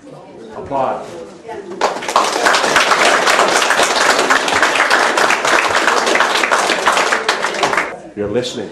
Applause. You're listening.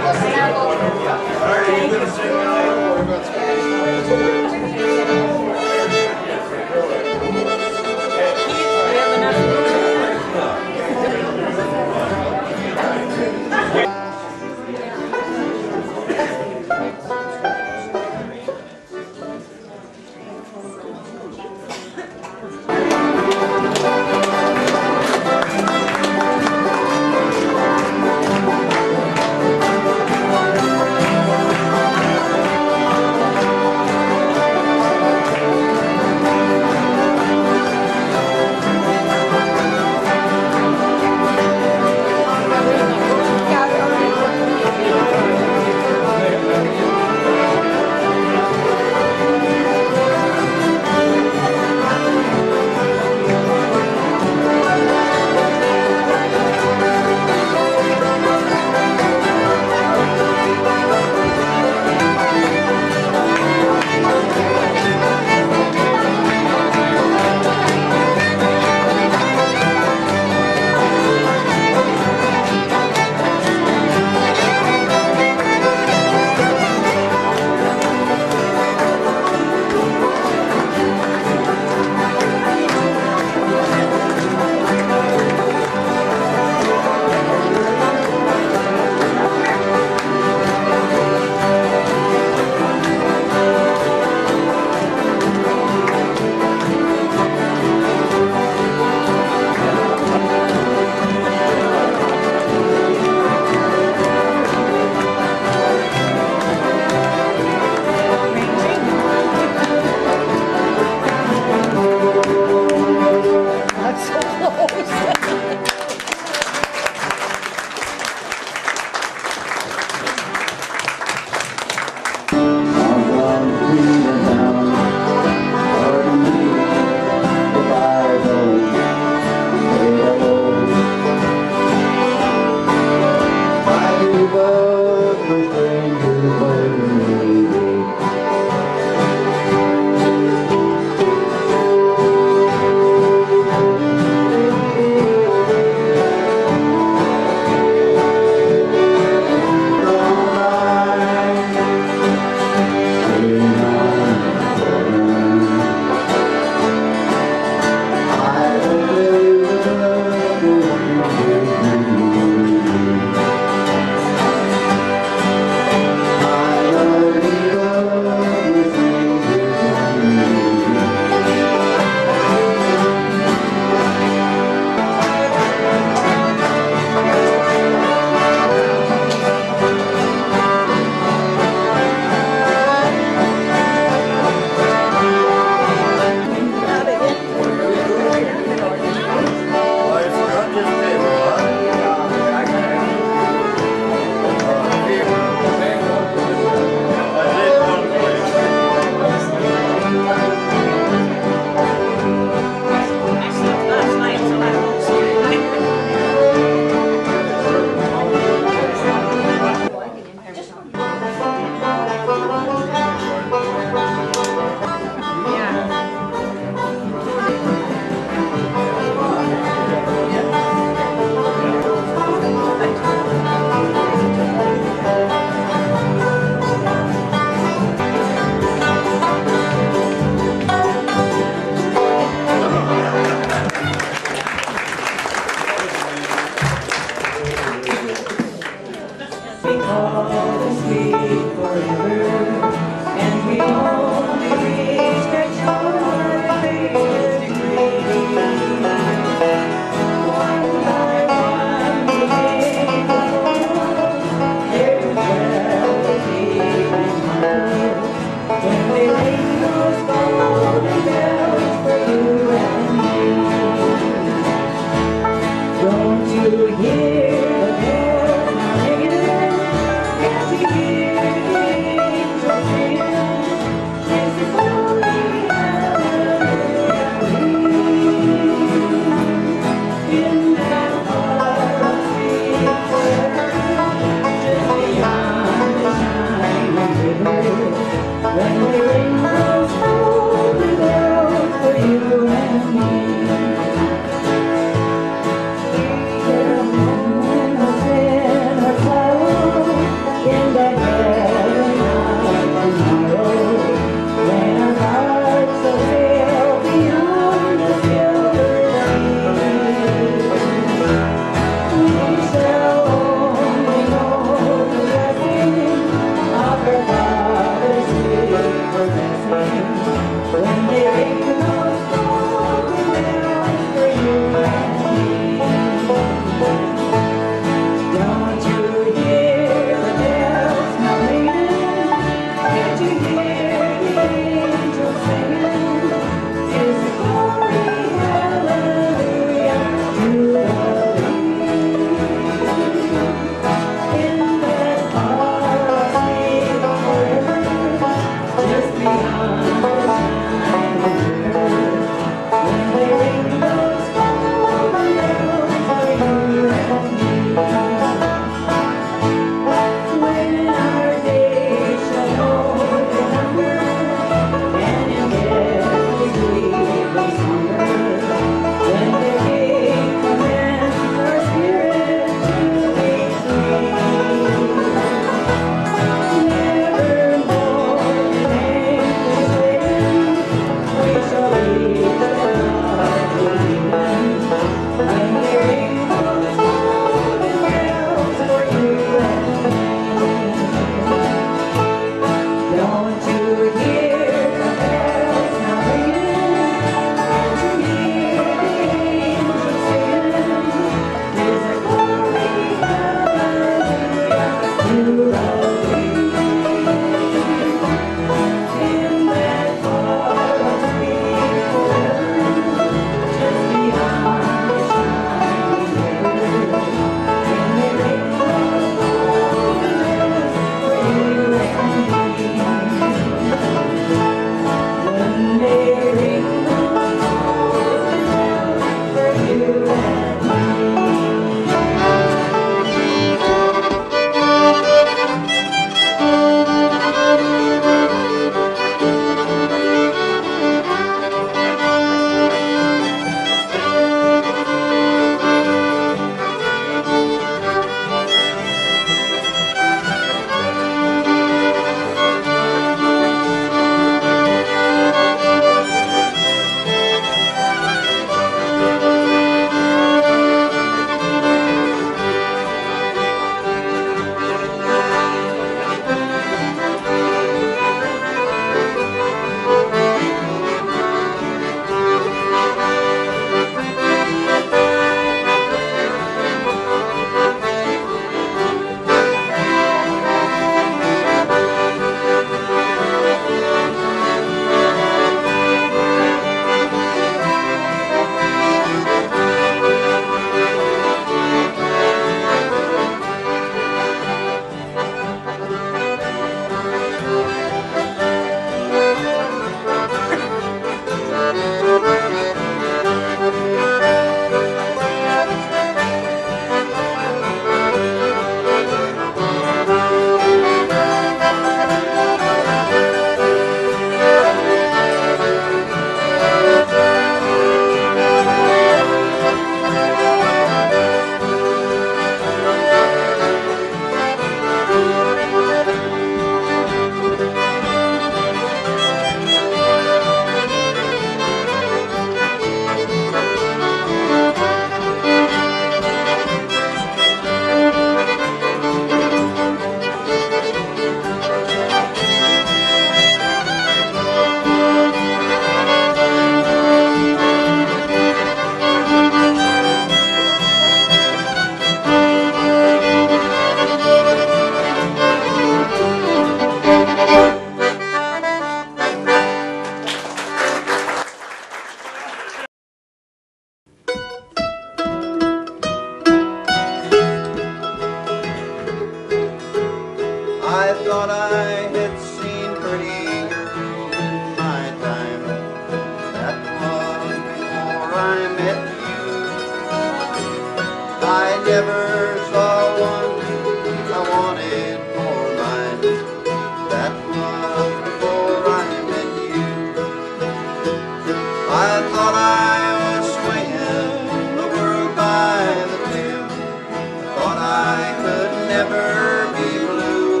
I thought I was swinging the world by the tail. I thought I could never be blue.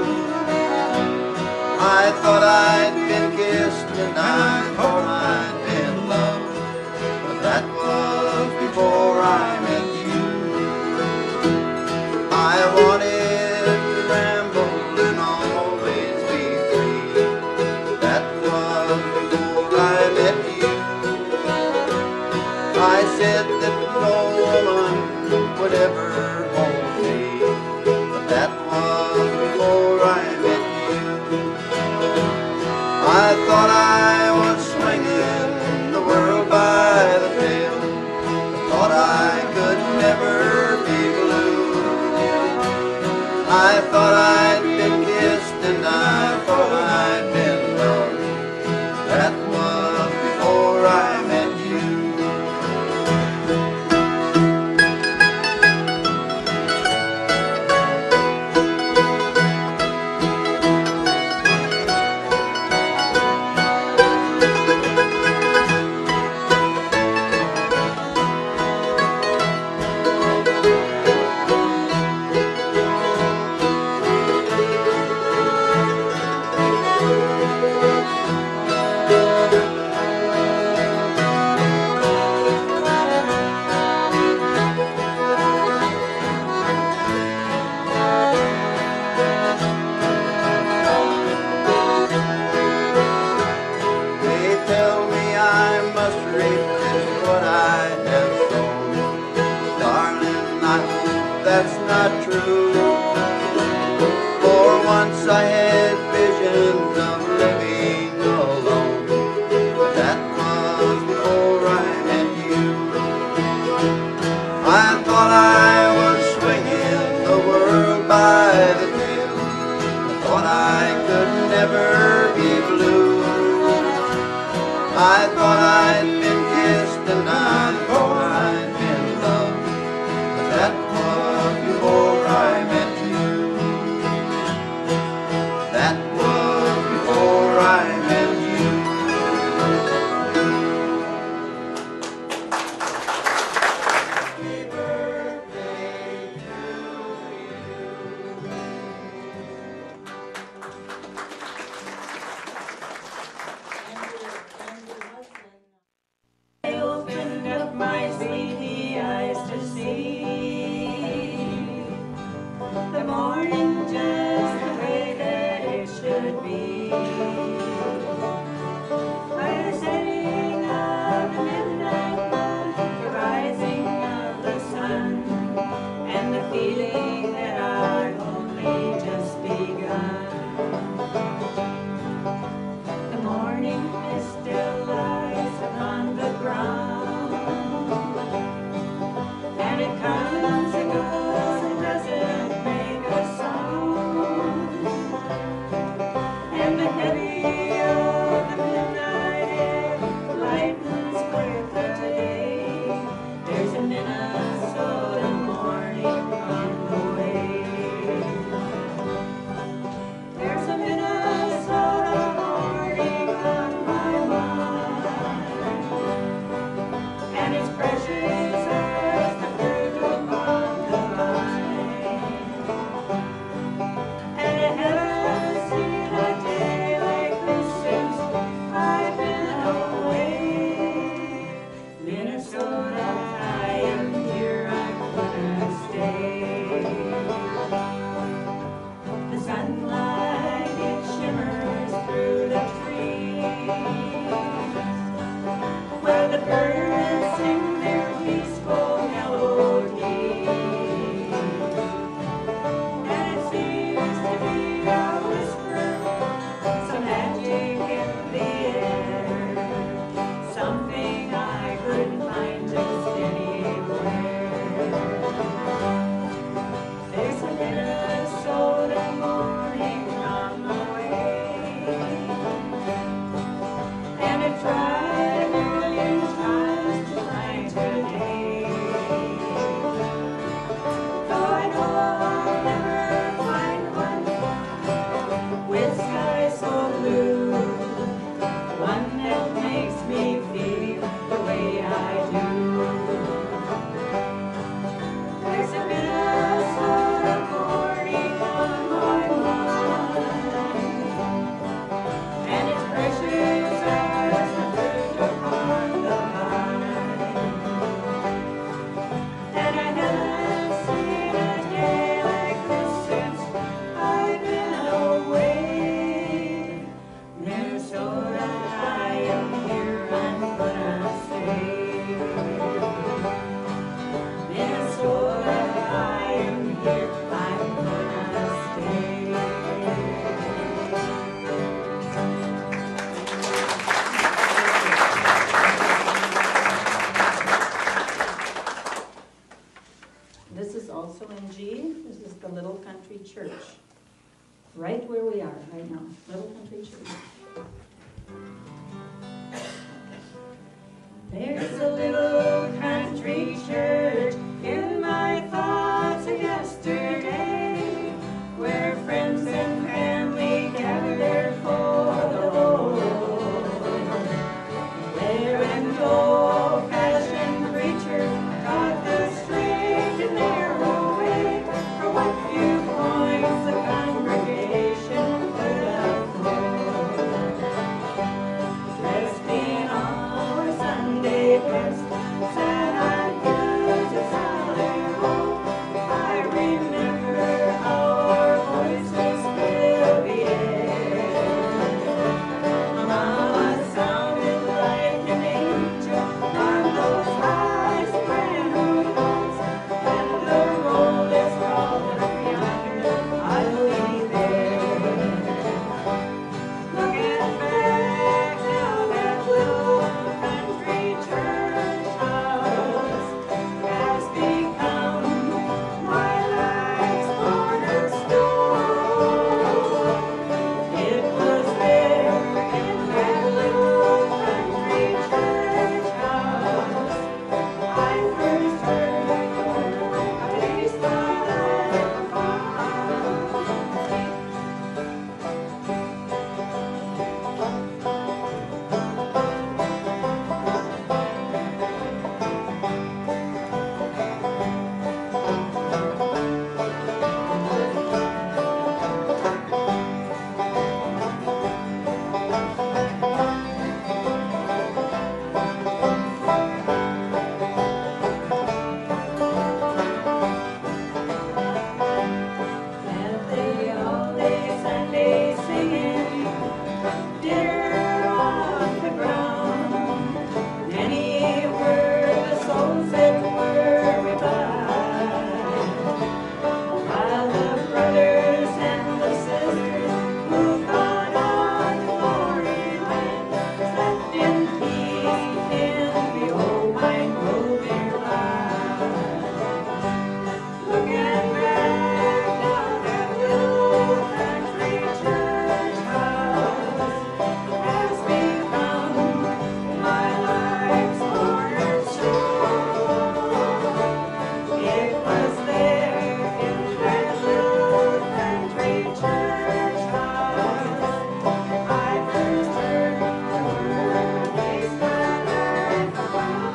I thought I'd been kissed and I thought I'd been loved, but that was before I met you. I wanted to ramble and always be free. That was before I met you. I said that no woman would ever hold me, but that was before I met you. I thought I was swinging the world by the tail. I thought I could never be blue. I thought I'd been kissed and I thought I'd been loved. That was before I met you. That's not true. For once I had visions of living alone, but that was before I met you. I thought I was swinging the world by the tail. I thought I could never be blue. I thought I'd been kissed and I thought I'd been loved, but that was before I met you. That was before I met you. Happy birthday to you. I opened up my church. Right where we are right now, little country church. There's a little country church in my thoughts of yesterday, where friends and family gather there for the Lord, where an old-fashioned preacher taught the straight and narrow way, for what few points the congregation could afford. Dressed in our Sunday best, sat on pews of solid oak. I remember our voices filled the air. Mama sounded like an angel on those high soprano notes. When the roll is called up yonder, I'll be there. Looking back now, that little country church house has become my life's cornerstone. It was there in that little country church house I first heard the word, at least that I found. And they all day Sunday singing, dinner on the ground. Any word the soul said were replied, while the brothers and the sisters who've gone on to glory land slept in peace in the old pine grove nearby. Looking back now, that little country church house has become my life's cornerstone. It was there in that little country church house I first heard the word, "Taste my life found."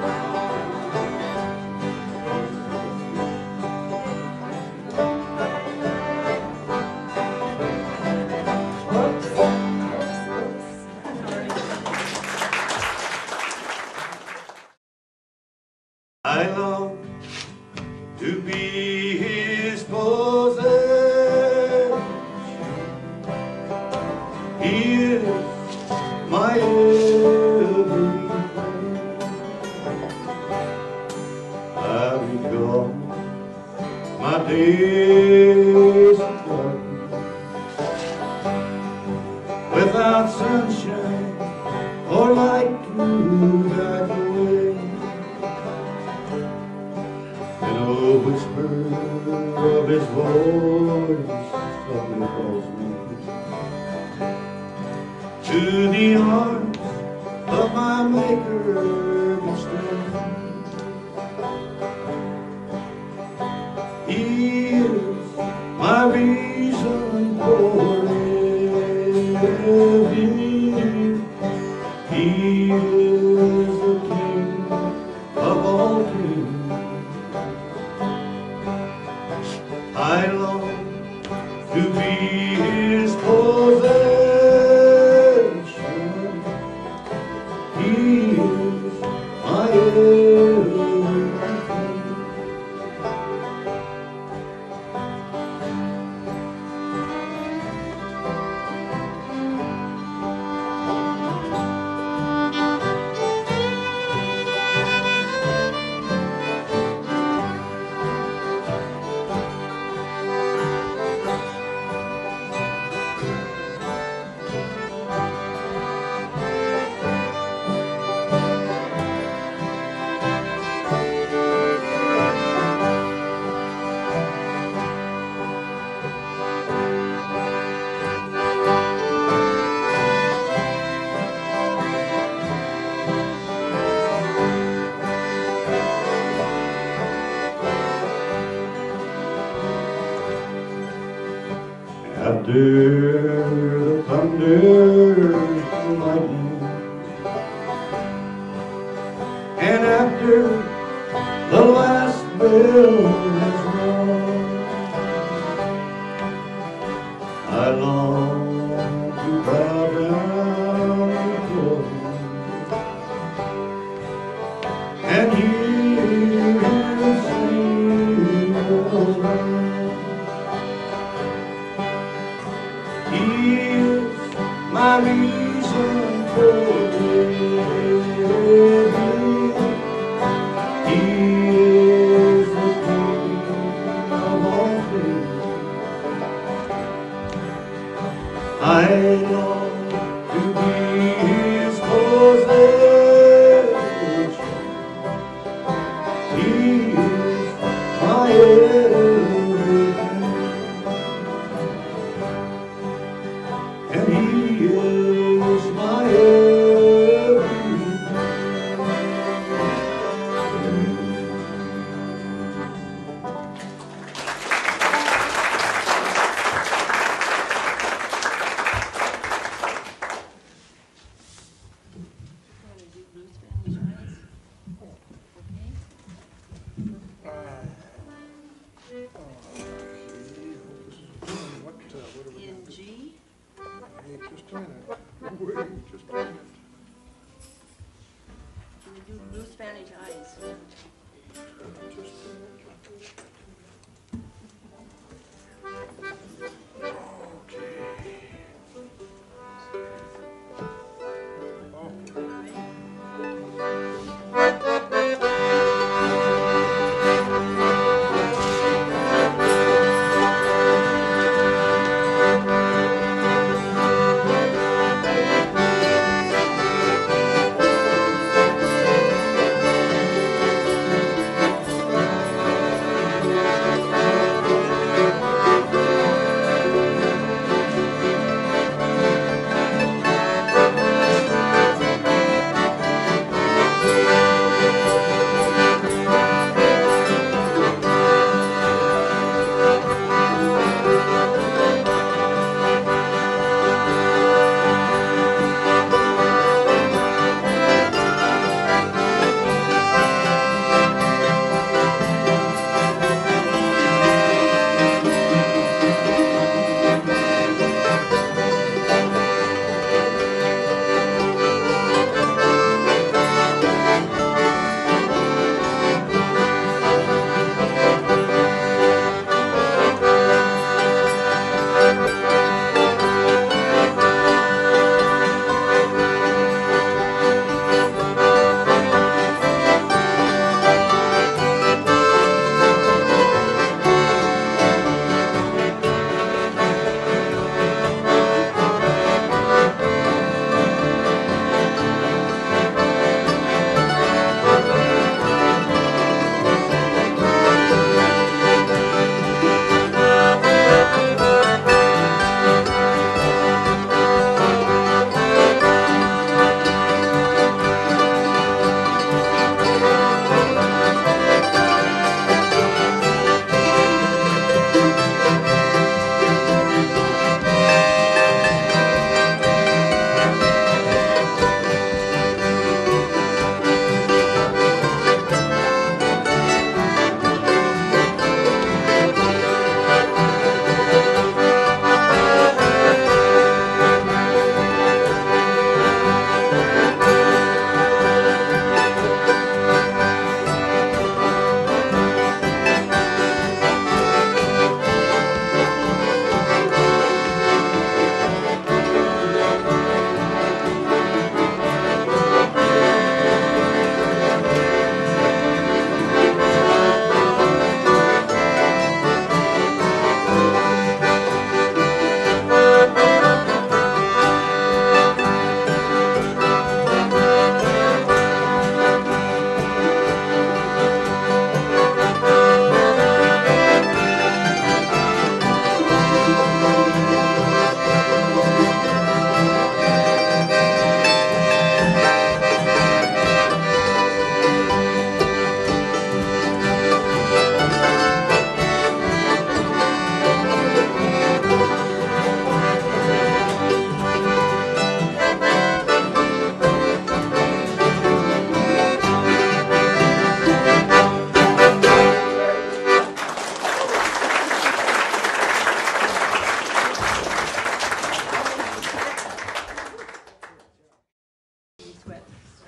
I long to be his possession. He is my everything. I recall my days of darkness, without sunshine or light to guide the way. And a whisper of his voice softly calls me to the arms of my Maker each day. He is my reason for living. He is the King of all kings. I long to be his possession. He is my everything. dare the thunder and lightning, and after the last bell has rung, I long to bow down before him and hear him sing aloud. He is my reason for living. He is the King of all things. I long to be his possession. He is my everything, and he is my everything. In G, Just a minute. Wait, just a minute. we do blue Spanish eyes.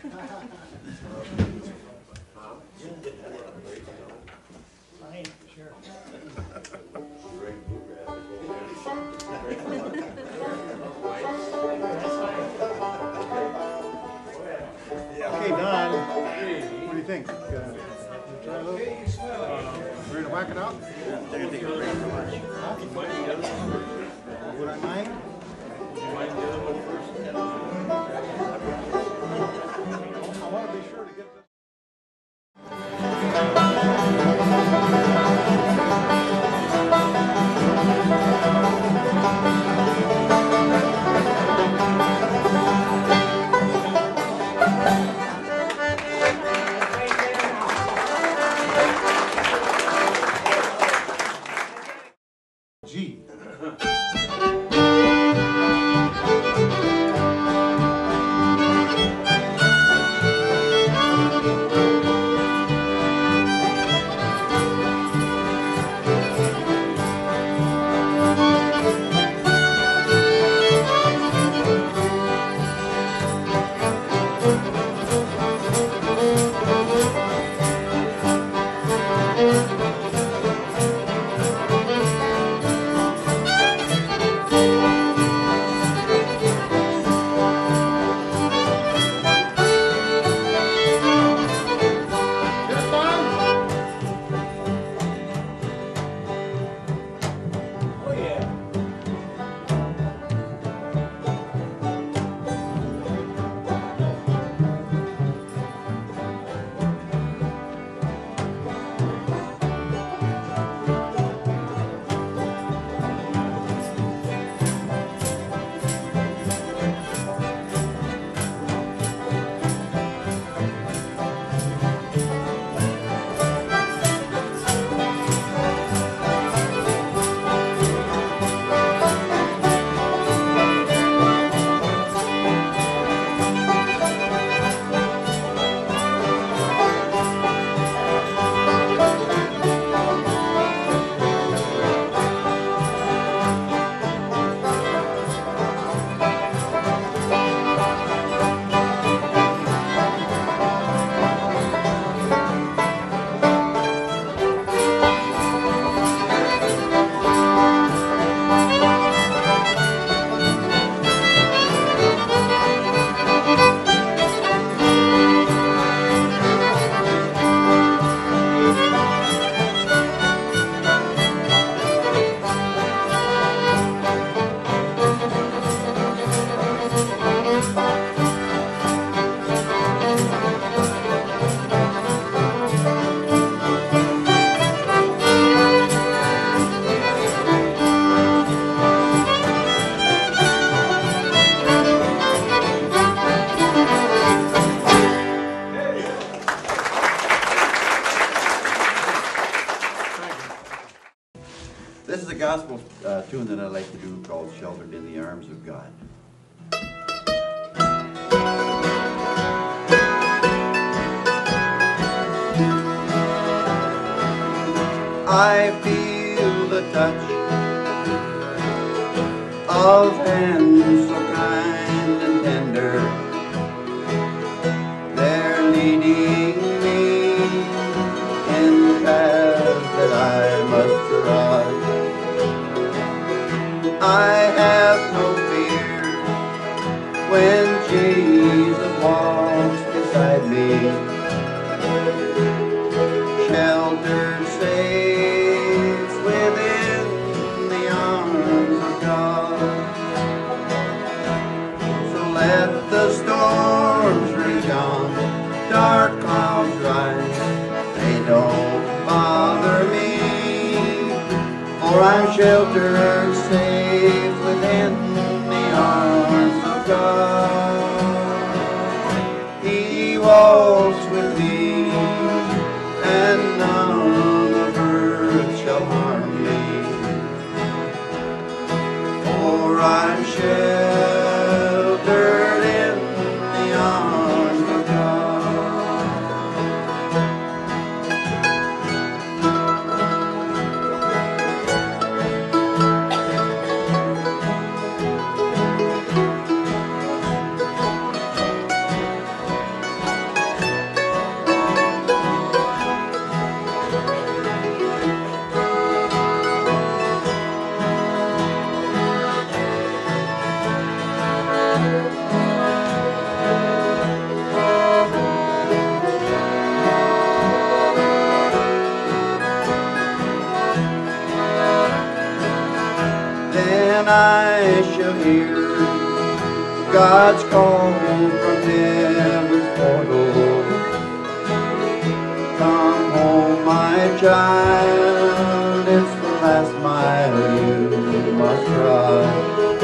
Okay, Don, what do you think? Try a little? Ready to whack it out? They're gonna take a break for lunch. Would I mind? I want to be sure to get this. G. This is a gospel tune that I like to do called Sheltered in the Arms of God. I feel the touch of hands so kind and tender. They're leading me in the path that I must trod. I have no fear when Jesus walks beside me, sheltered safe within the arms of God. So let the storms rage on, dark clouds rise, they don't bother me, for I'm sheltered safe within the arms of God. He walks with me, and none of earth shall harm me, for I'm sheltered in the arms of God. when I shall hear God's call from heaven's portal. Come home, my child, it's the last mile you must ride.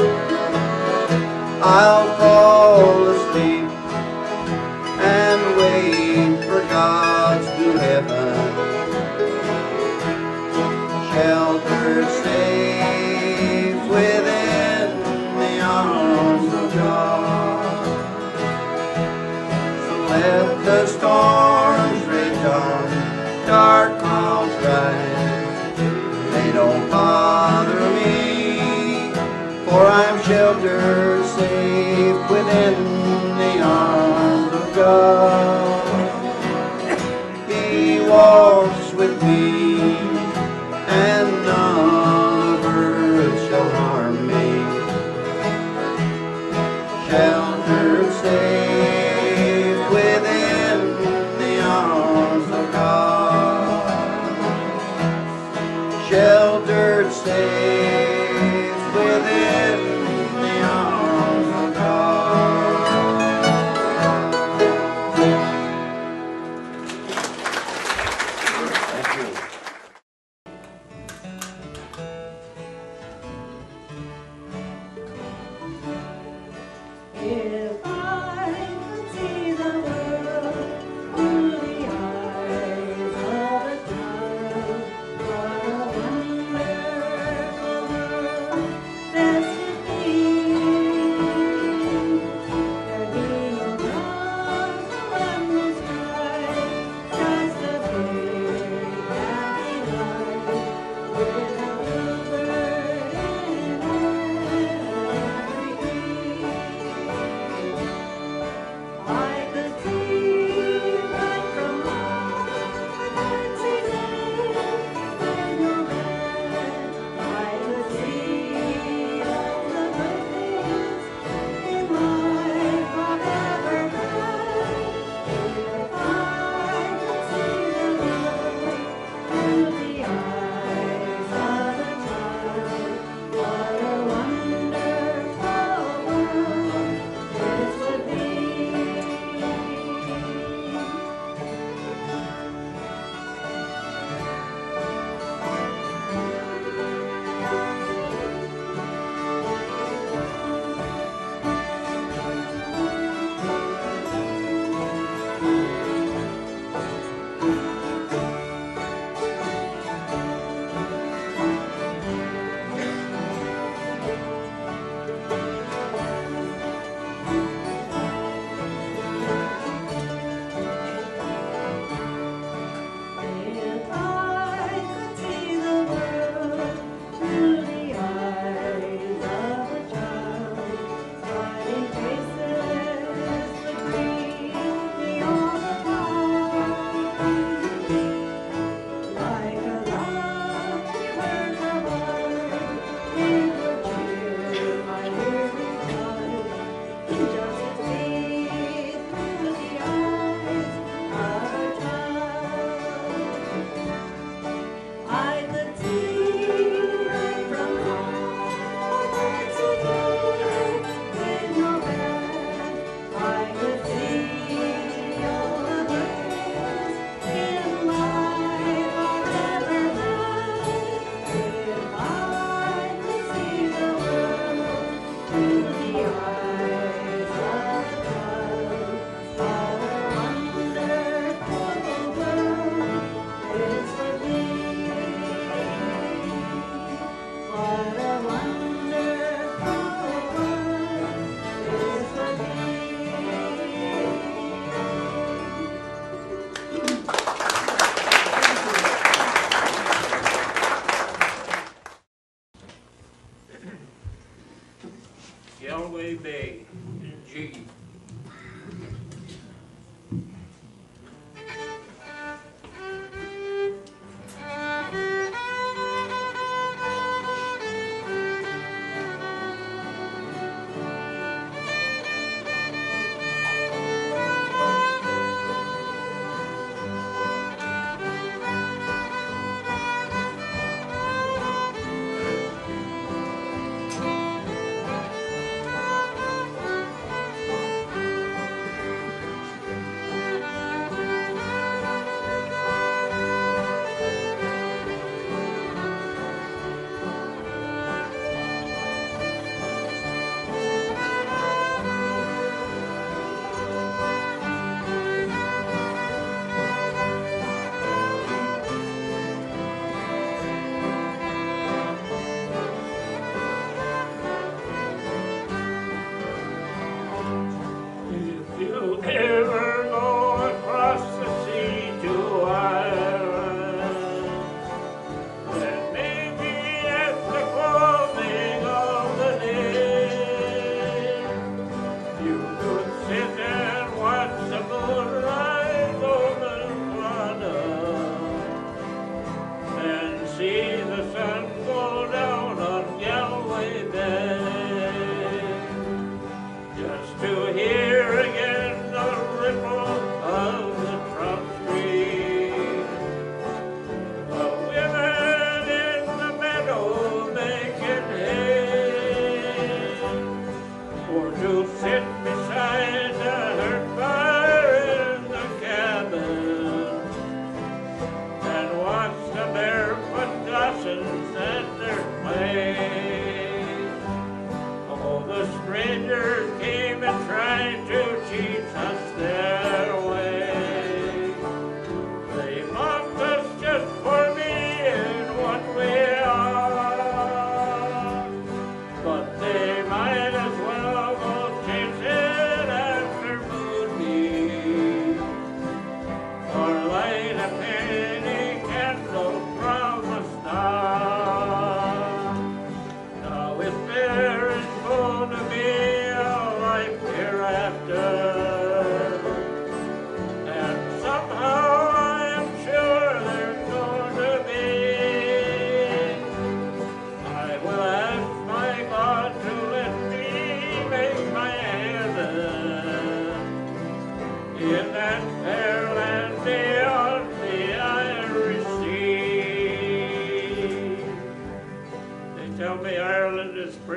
I'll fall asleep and wait for God's new heaven, sheltered safe within the arms of God. So let the storms rage on, dark clouds rise, they don't bother me, for I'm sheltered safe within the arms of God. He walks with me, and none of earth shall harm me, sheltered safe within the arms of God.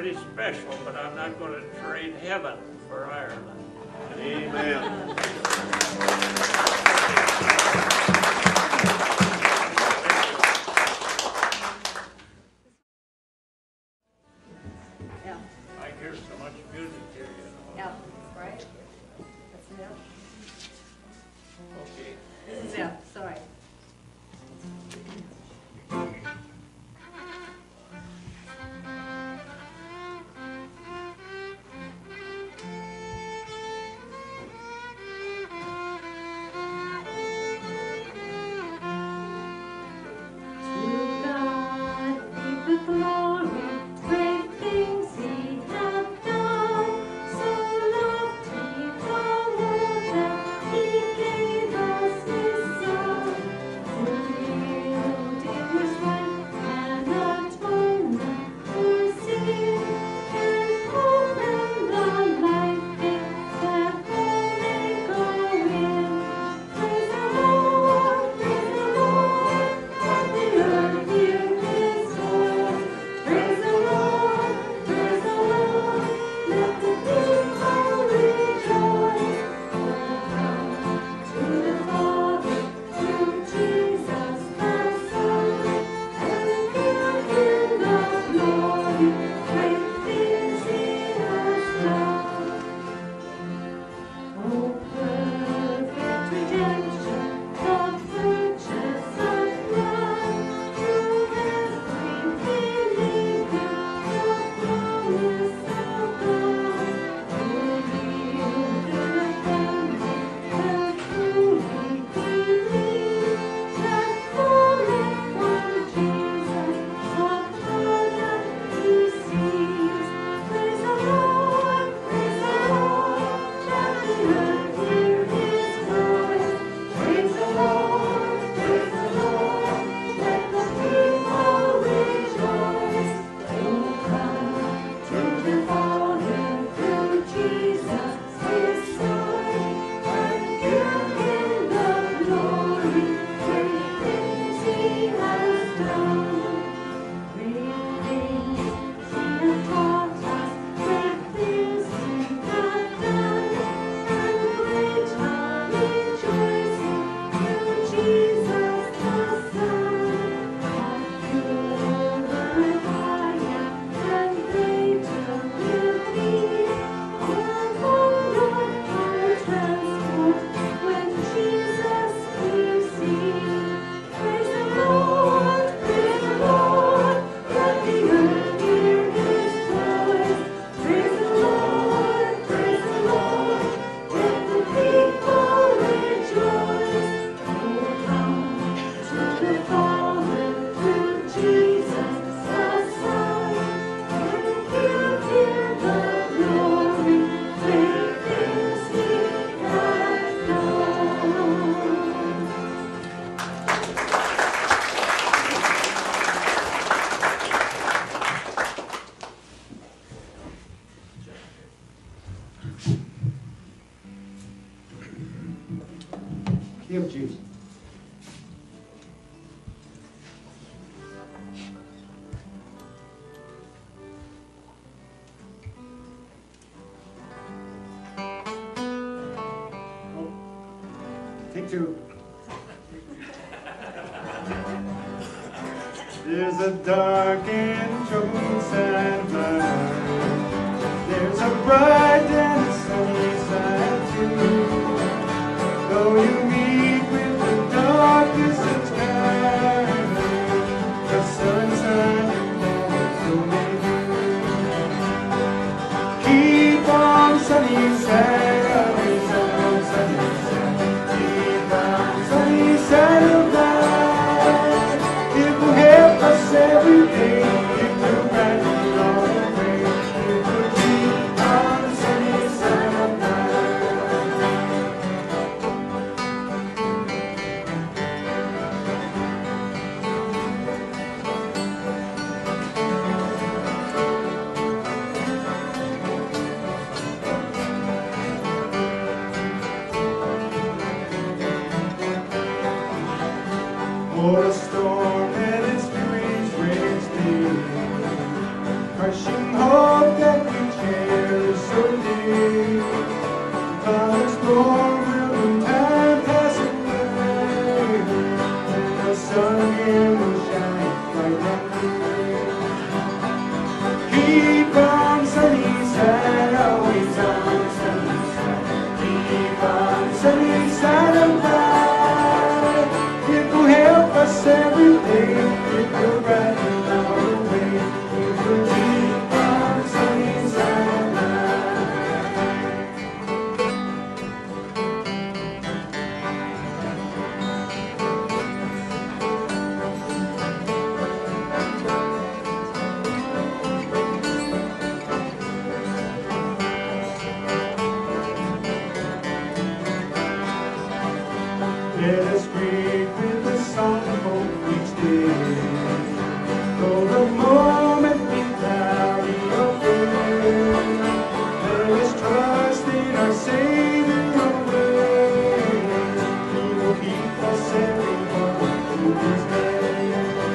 pretty special, but I'm not going to trade heaven for Ireland. Amen. Yeah, I hear so much music here, you know. yeah, right? That's it. Okay. This is it, sorry. Key of G. Take two. There's a dark and troubled side of life. There's a bright and sunny side too. Though you meet with the darkness of time, the sunshine so may you. Keep on sunny side of the sunny side. Keep on sunny side of life. It will help us every day. It will brighten all the way. It will keep on the sunny side of life. What a storm and its furies rage me, crushing hard. of light. It will help us every day. It will brighten our way. It will keep on sunny side of Let us greet with a song of hope each day. Though the moment be cloudy or fair, let us trust in our Savior always. He will keep us everyone through His day.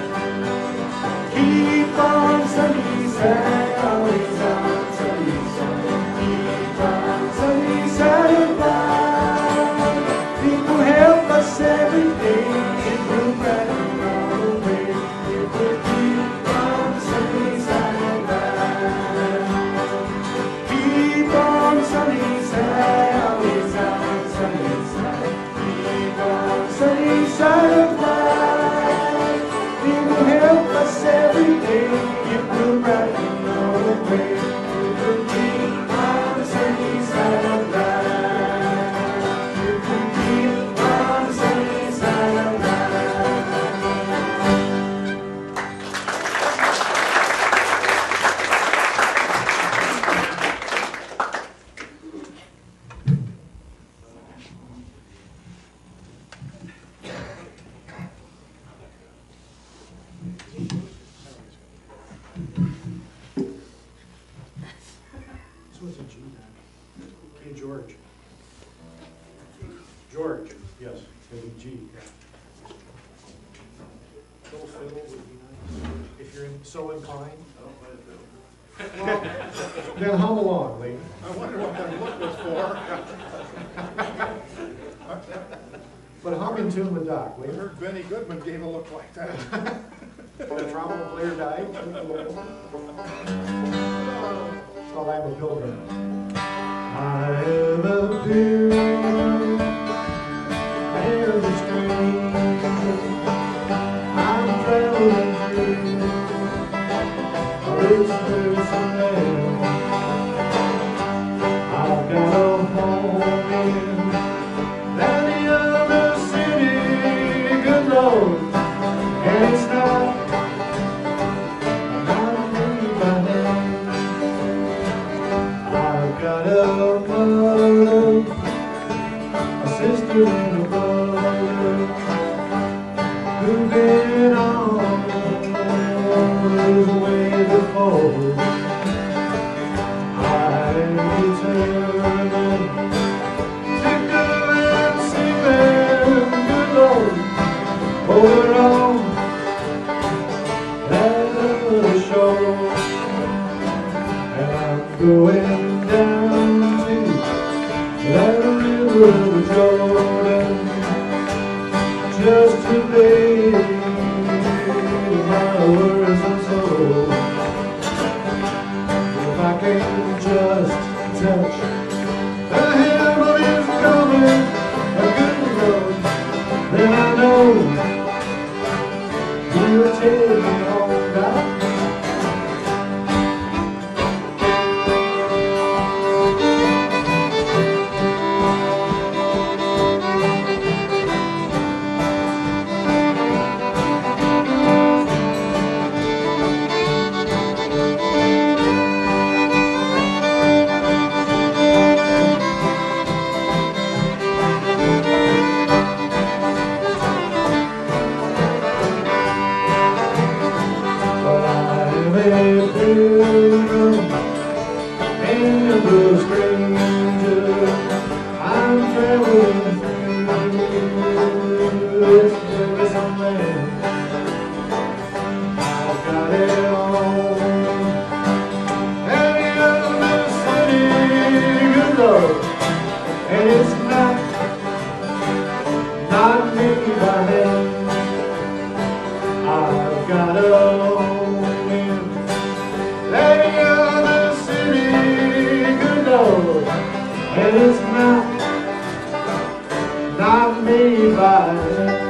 Keep on sunny side, always on sunny side. Keep on sunny side of life. It will help us every day. It will brighten our way. It will keep on sunny side of life. Keep on sunny side, always on sunny side. Keep on sunny side of life. It will help us every day. It will brighten our way. It will keep on sunny side of life. It will keep on sunny side of life. So it's a G then. Okay, George. George, yes, maybe G. Little fiddle would be nice, if you're so inclined. Well, then hum along, Lee. I wonder what that look was for. But hum in tune with Doc, I Lee. heard Benny Goodman gave a look like that. The trombone player died. Oh, I'm a pilgrim. I am a pilgrim. I am a stranger. I'm traveling through a rich place of land. I've got a home in that other city, good Lord, and it's not me by hand. I've got a mother, a sister and a brother, who've been on his way before. I'm determined to go and see them, good Lord, over on that other shore. And I'm going down to that river of Jordan, just to lay my words and soul. If I can just touch the hem of His garment, a good Lord, then I know He'll take me home back. And it's not someday by then.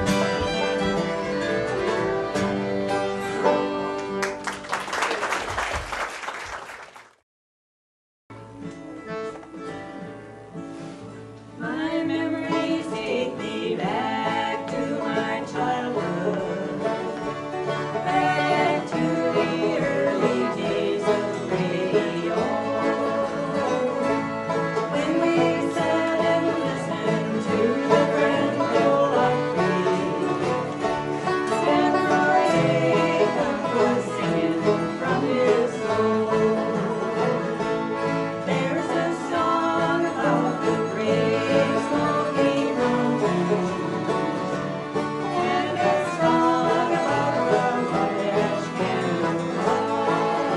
My memories take me back to my childhood, back to the early days of radio, when we sat and listened to the Grenville upbeat, and Roy Acuff was singing from his soul. There's a song about the great Smoky Mountains, and a song about the Wabash Cannonball.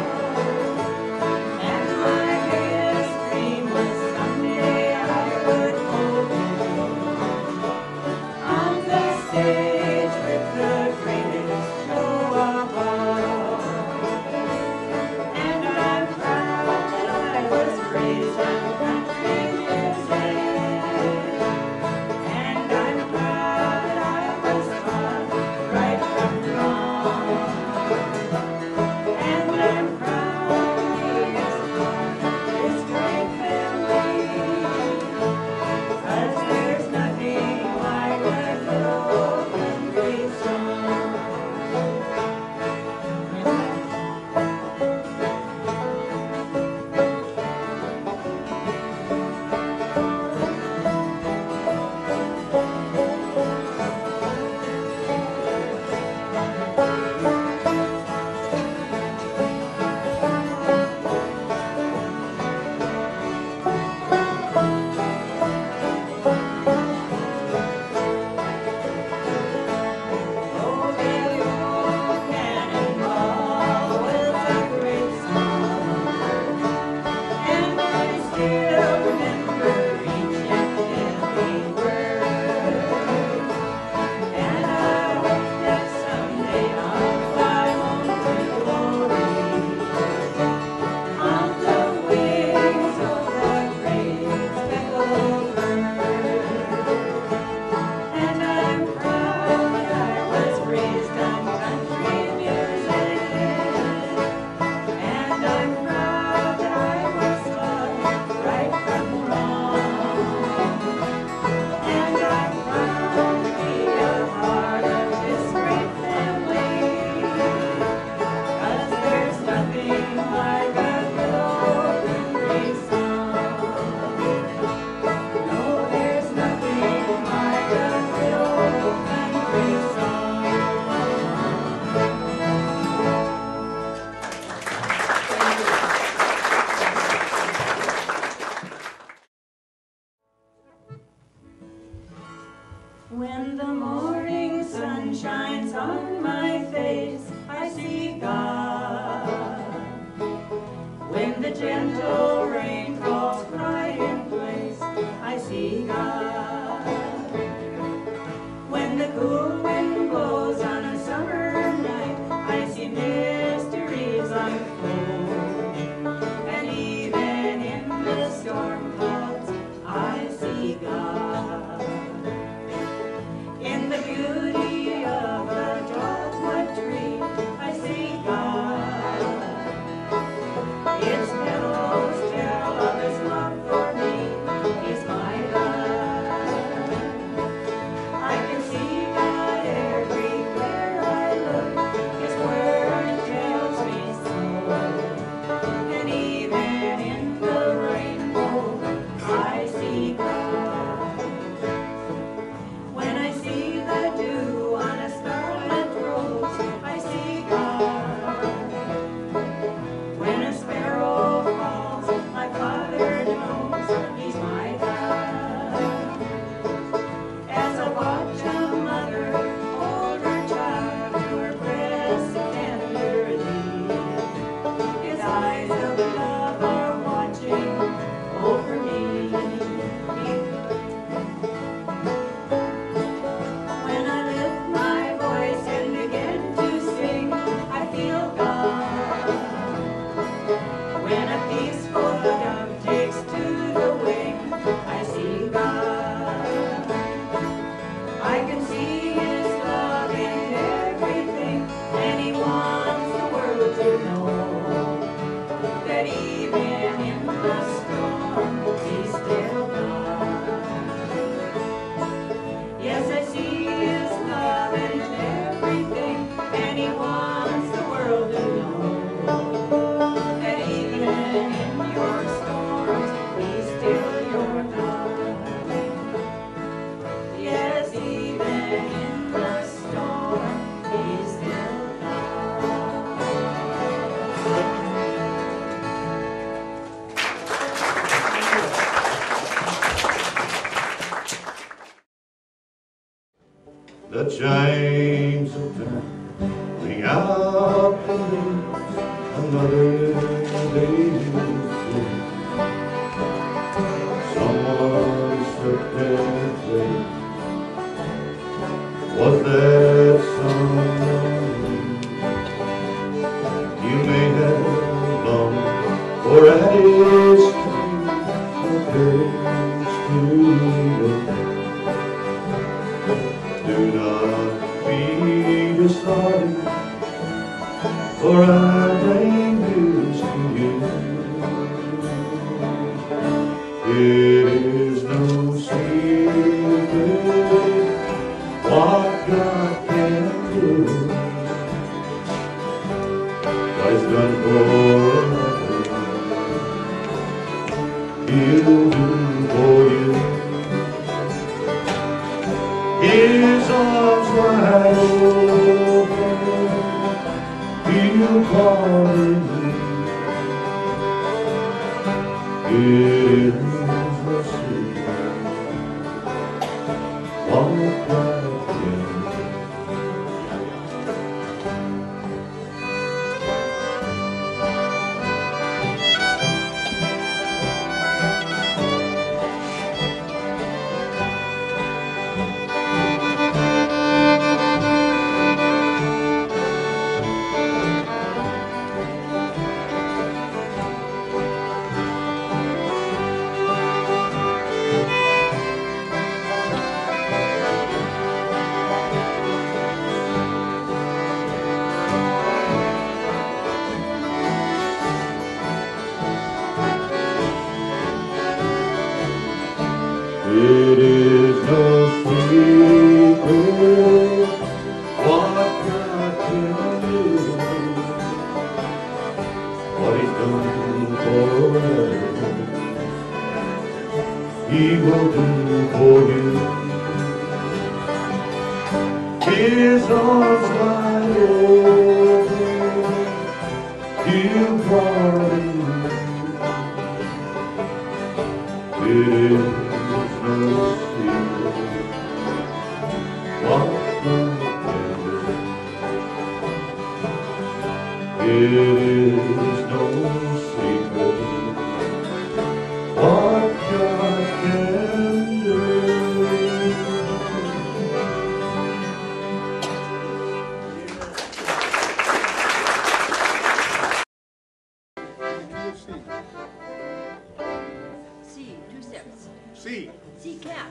And my greatest dream was someday I would hold on the stage with the greatest show above. And I'm proud that I was raised on country music, and I'm proud that I was taught right from wrong, and I'm proud to be as part of this great family, 'cause there's nothing like a good old country song. Oh, Billy Old Cannonball was a great song, and I still remember each and every word. And I hope that someday I'll fly home to glory on the wings of the great speckled bird. And I'm proud that I was raised on country music, and I'm proud that I was taught right from wrong, and I'm proud to be a part of this great family, 'cause there's nothing like a good old country song. No, there's nothing like a good old country song. When the morning sun shines on my face, I see God. When the gentle rain falls right in place, I see God. When the cool wind blows on a summer night, I see mysteries unfold. And even in the storm clouds, I see God. In the beauty of a dogwood tree, I see God. Its petals tell of His love for me. He's my God. I can see God the chains of time ring out for me another day. Someone stepped and played. Was that someone you may have longed for at his feet? Do not be disheartened, for I bring news to you. It is no secret what God can do. God has done for another, He'll do for you. His arms wide open, He'll pardon me. It is the secret what God can do. It is no secret what God can do, what He's done for others, He will do for you. His arms wide open, He'll pardon you. It is no secret what God can do. It is no secret what God can do. C, 2 steps. C. C cat.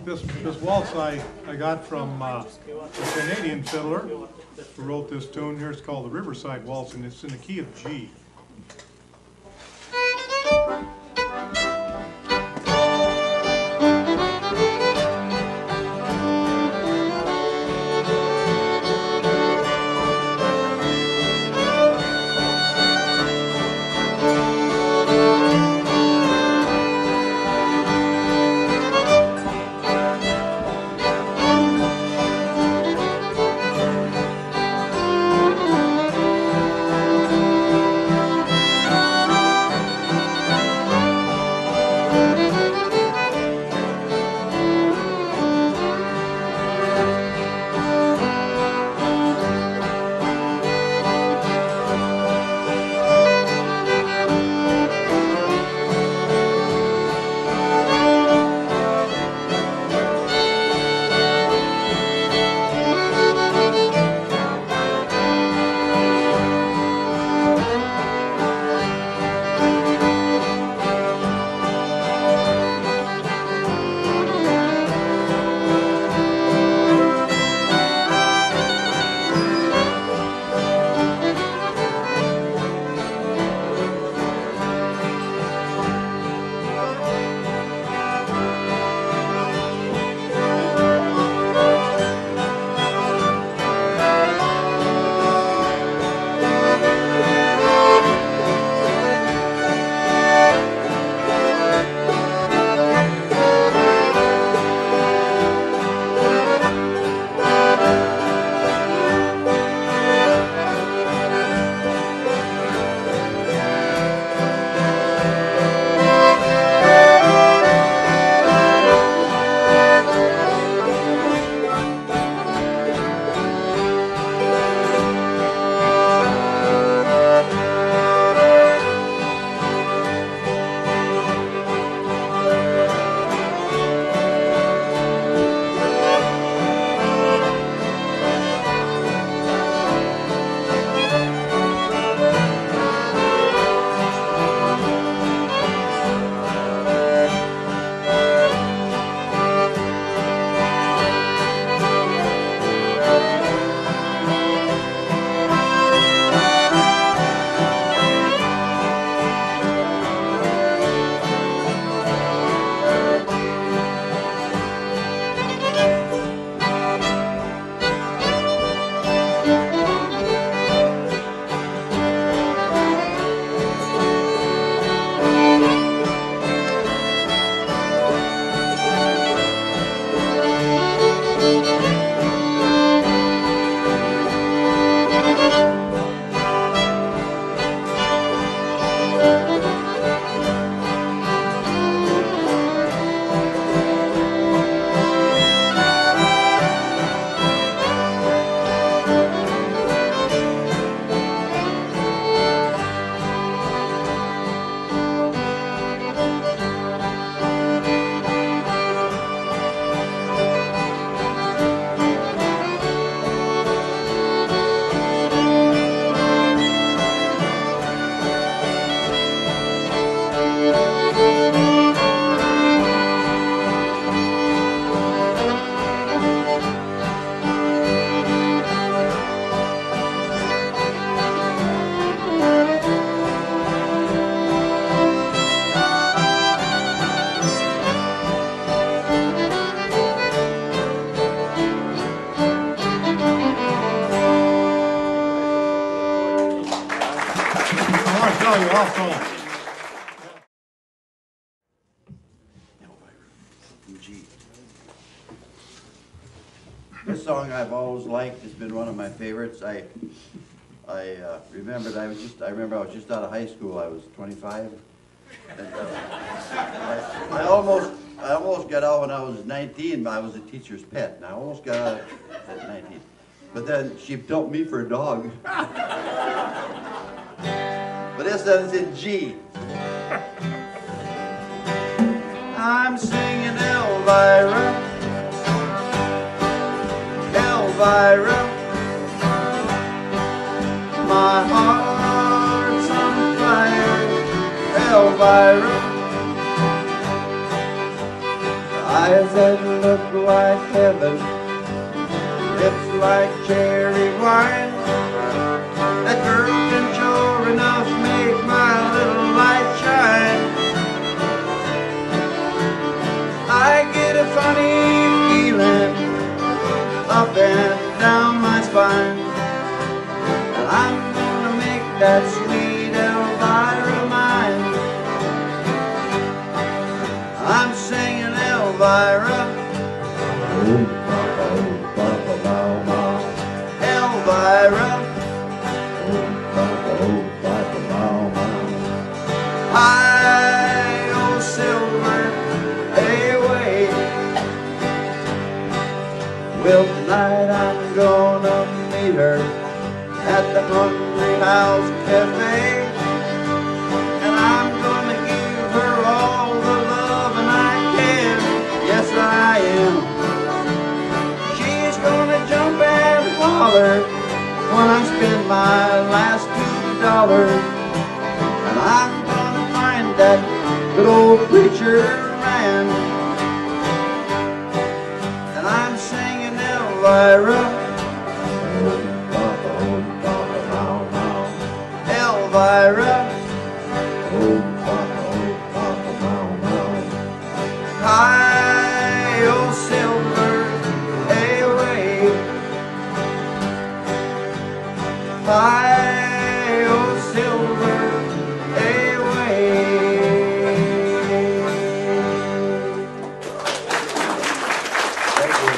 This waltz I got from a Canadian fiddler who wrote this tune here. It's called the Riverside Waltz, and it's in the key of G. This song I've always liked. It's been one of my favorites. I remember I was just out of high school. I was 25. And, I almost got out when I was 19. I was a teacher's pet, and I almost got out at 19. But then she dumped me for a dog. But this one is in G. I'm singing Elvira, Elvira. My heart's on fire, Elvira. Eyes that look like heaven, lips like cherry wine. That girl can sure enough make my little light shine. I get a funny feeling up and down my spine, and I'm gonna make that sweet Elvira mine. I'm singing Elvira, Elvira, high old silver away. Well, tonight I'm gonna meet her at the Hungry House Cafe, and I'm gonna give her all the loving I can. Yes, I am. She's gonna jump and holler when I spend my last $2, and I'm gonna find that good old preacher man, and I'm singing Elvira, Elvira, high old silver away, high old silver away. Thank you.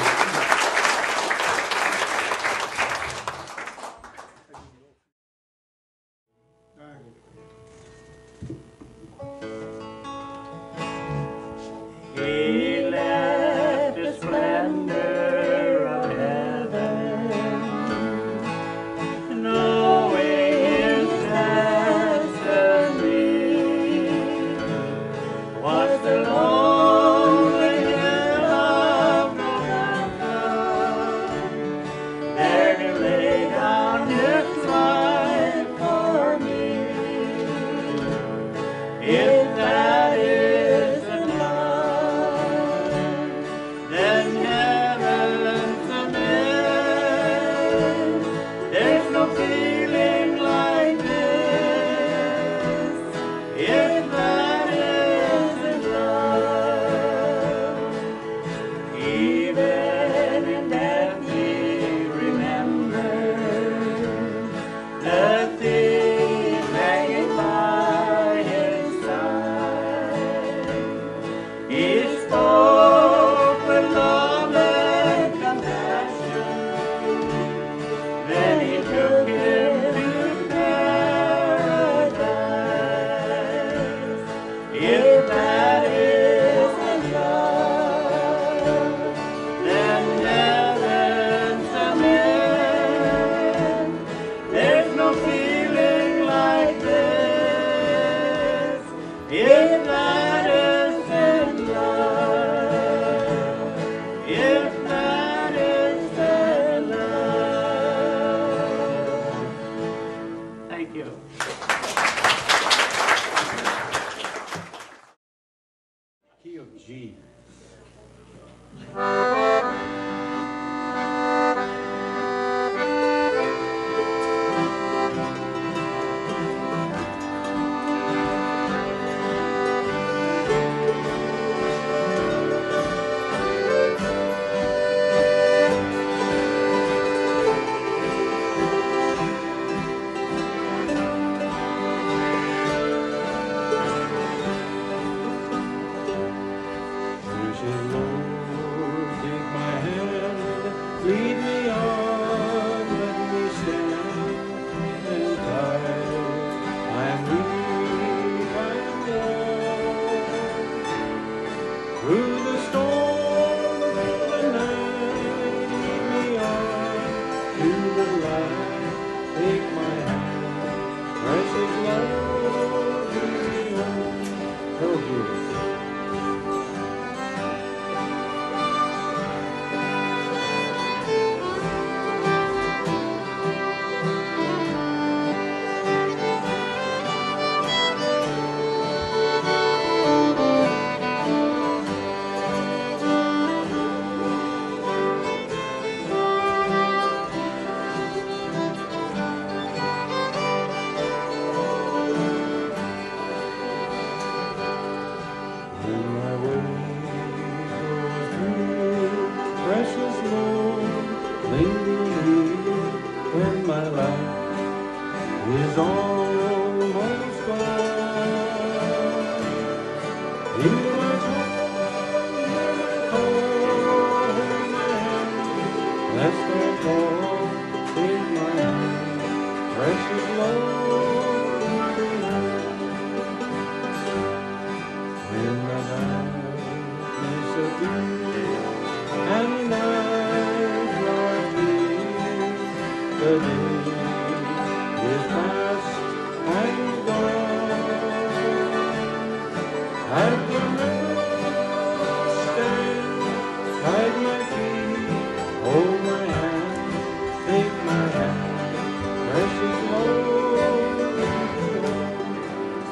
He left the splendor of heaven, knowing his destiny was the lonely hill of Golgotha, there to lay down his life for me.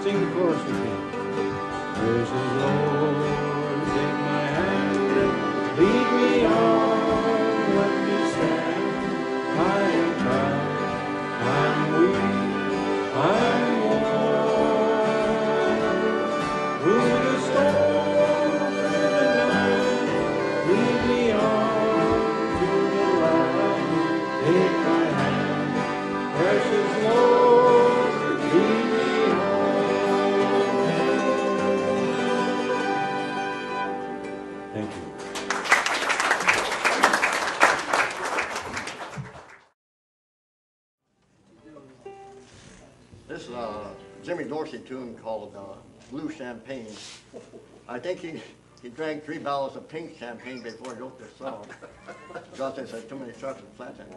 Sing the chorus with me. Precious Lord, take my hand and lead me on. Let me stand. I am proud, I'm weak, I'm worn. Through the storm, through the night, lead me on to the light. Take my hand, precious Lord, lead me home. Thank you. This is a Jimmy Dorsey tune called Blue Champagne. I think he drank 3 barrels of pink champagne before he wrote this song. Because there's too many trucks and flats in it.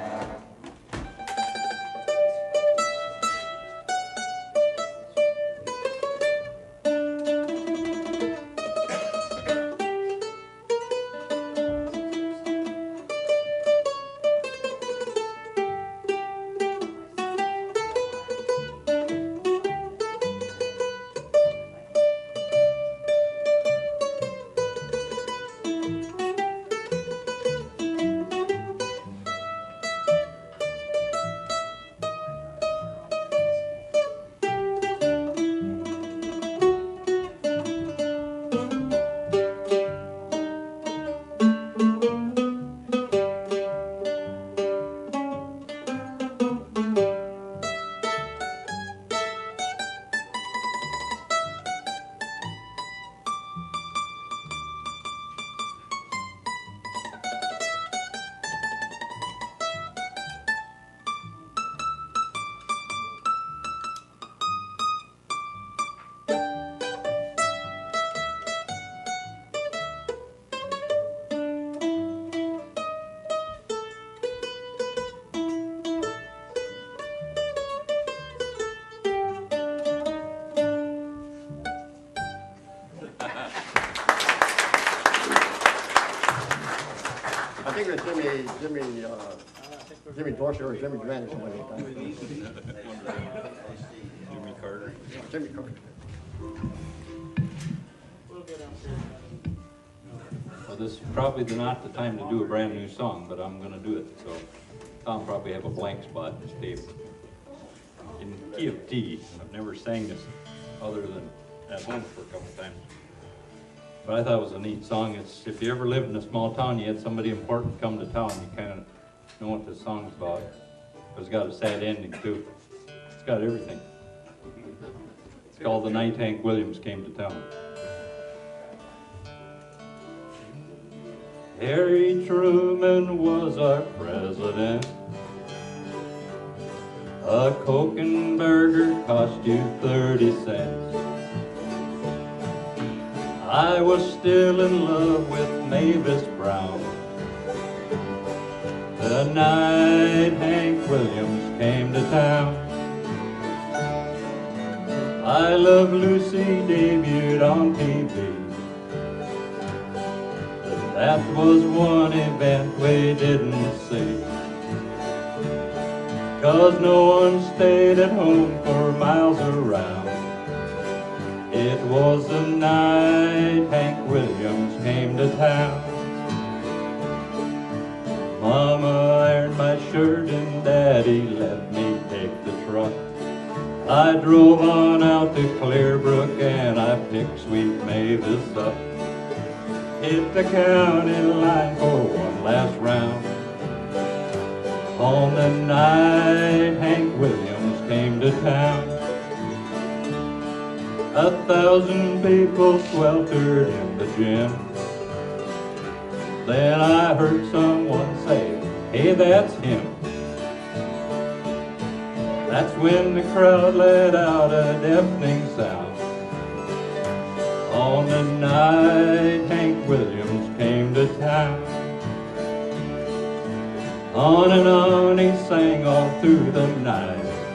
I think it was Jimmy Dorsey or Jimmy Grant or somebody like that. Jimmy Carter. Jimmy Carter. Well, this is probably not the time to do a brand new song, but I'm going to do it. So Tom probably have a blank spot in his tape. In key of D. I've never sang this other than at home for a couple times. But I thought it was a neat song. It's if you ever lived in a small town, you had somebody important come to town, you kind of know what this song's about. But it's got a sad ending too. It's got everything. It's called The Night Hank Williams Came to Town. Harry Truman was our president. A Coke and burger cost you 30 cents. I was still in love with Mavis Brown the night Hank Williams came to town. I Love Lucy debuted on TV. But that was one event we didn't see. 'Cause no one stayed at home for miles around. It was the night Hank Williams came to town. Mama ironed my shirt and Daddy let me take the truck. I drove on out to Clearbrook and I picked sweet Mavis up. Hit the county line for one last round. On the night Hank Williams came to town. 1,000 people sweltered in the gym. Then I heard someone say, "Hey, that's him." That's when the crowd let out a deafening sound. On the night Hank Williams came to town. On and on he sang all through the night.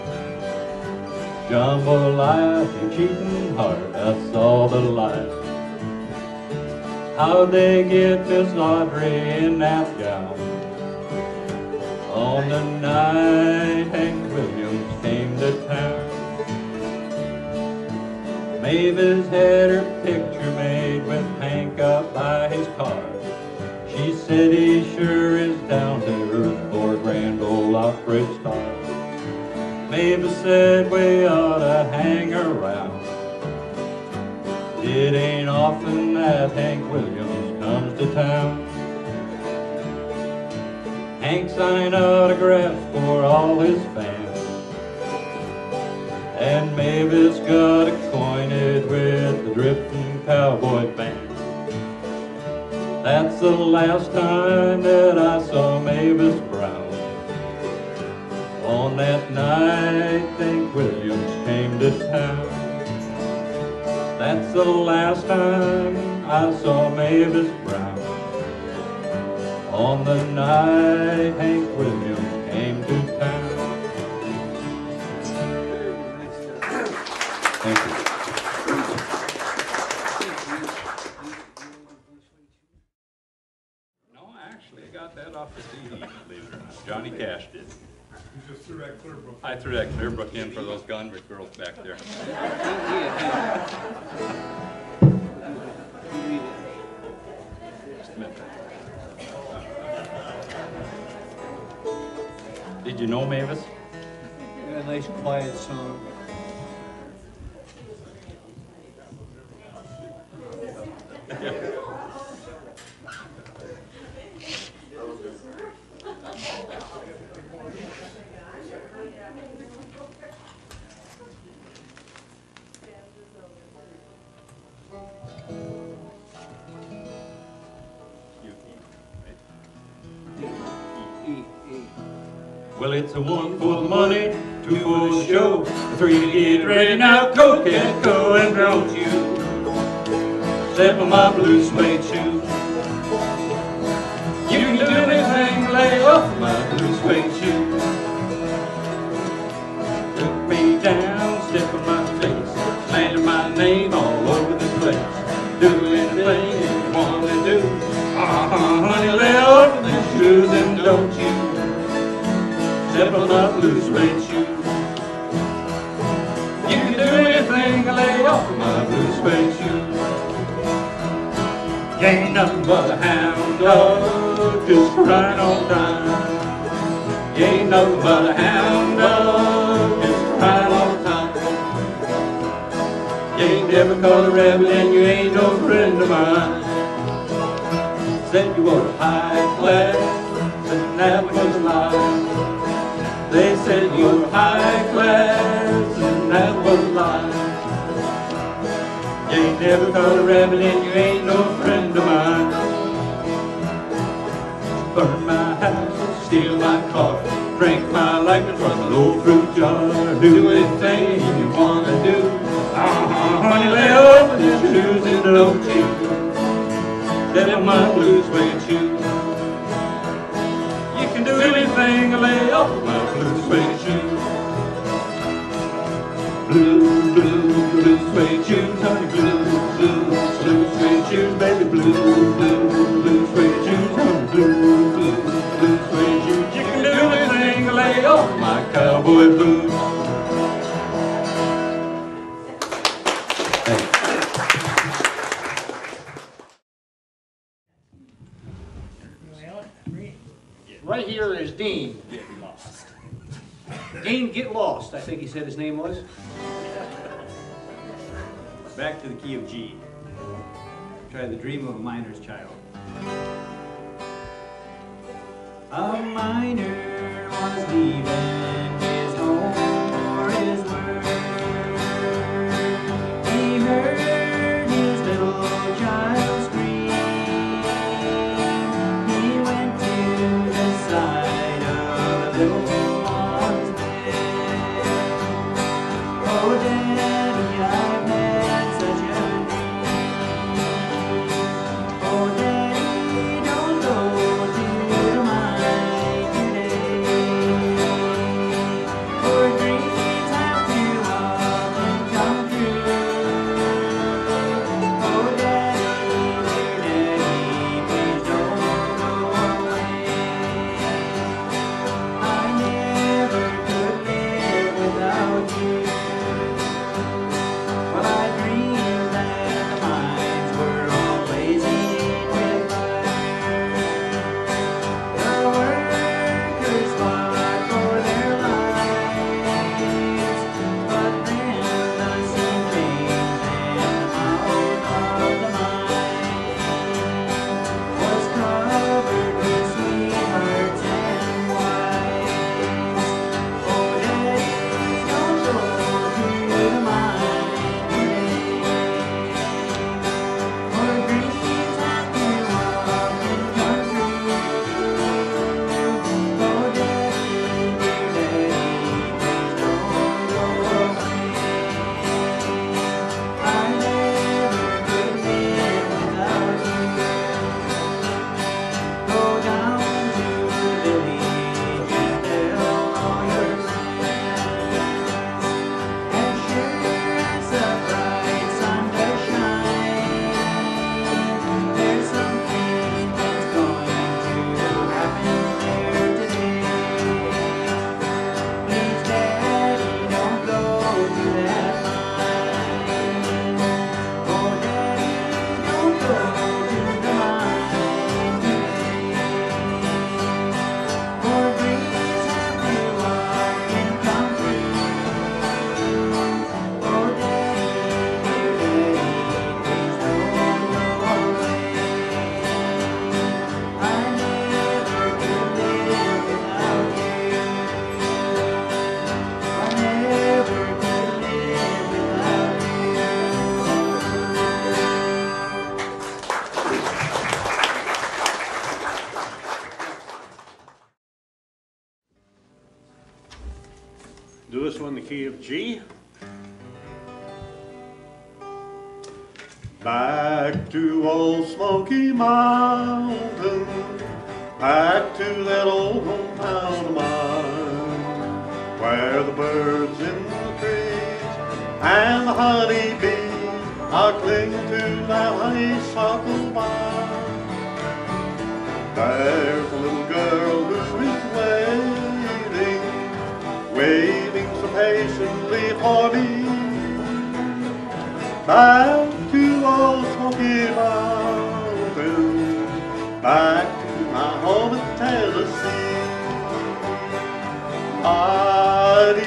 Jambalaya, you cheating heart, I saw the light. How'd they get Miss Audrey in that gown? On the night Hank Williams came to town. Mavis had her picture made with Hank up by his car. She said he sure is down to earth for a grand old opera star. Mavis said we ought to hang around. It ain't often that Hank Williams comes to town. Hank signed autographs for all his fans, and Mavis got acquainted with the Drifting Cowboy Band. That's the last time that I saw Mavis Brown. On that night, Hank Williams came to town. That's the last time I saw Mavis Brown. On the night Hank Williams came to town. Thank you. No, actually, I got that off the CD, believe it or not. Johnny Cash did. You just threw that clear book. I threw that clear book in for those Gunrick girls back there. Just a minute. Did you know Mavis? A nice quiet song. Well, it's a 1 for the money, 2 for the show, 3 to get ready. Now go, can't go, and don't you step on my blue suede shoe. You can do anything, lay off my blue suede shoe. Took me down, step on my face, slander my name all over the place. Do anything you want to do. Honey, lay off the shoes and don't you step on my blue suede shoe. You can do anything, lay off my blue suede shoe. You ain't nothing but a hound dog, just crying all the time. You ain't nothing but a hound dog, just crying all the time. You ain't never caught a rabbit and you ain't no friend of mine. Said you were high class, and that was a lie. They said you were high class, and that was a lie. You ain't never caught a rabbit and you ain't no friend of mine. Burn my house, steal my car, drink my life from an old fruit jar. Do anything you want to do. Honey, lay off your shoes and don't you step on my blue suede shoe. You can do anything, lay off my blue suede shoe. Blue, blue, blue suede shoes, honey, blue, blue, blue suede shoes, baby, blue, blue, blue suede shoes, honey, blue, blue, blue suede shoes. You can do anything, lay off my cowboy boots. Right here is Dean Get Lost. Dean Get Lost, I think he said his name was. Back to the key of G. Try the dream of a miner's child. A miner was leaving his home for his work. He heard his little child scream. He went to the side of the little one's bed. Oh, Daddy, I've had such a dream. Oh, Daddy, don't go to the mine today. key of G. Back to old Smoky Mountain, back to that old hometown of mine, where the birds in the trees and the honeybees are clinging to that honeysuckle vine. There's a little girl who is waiting so patiently for me. Back to old Smoky Mountain, back to my home in Tennessee. Mighty,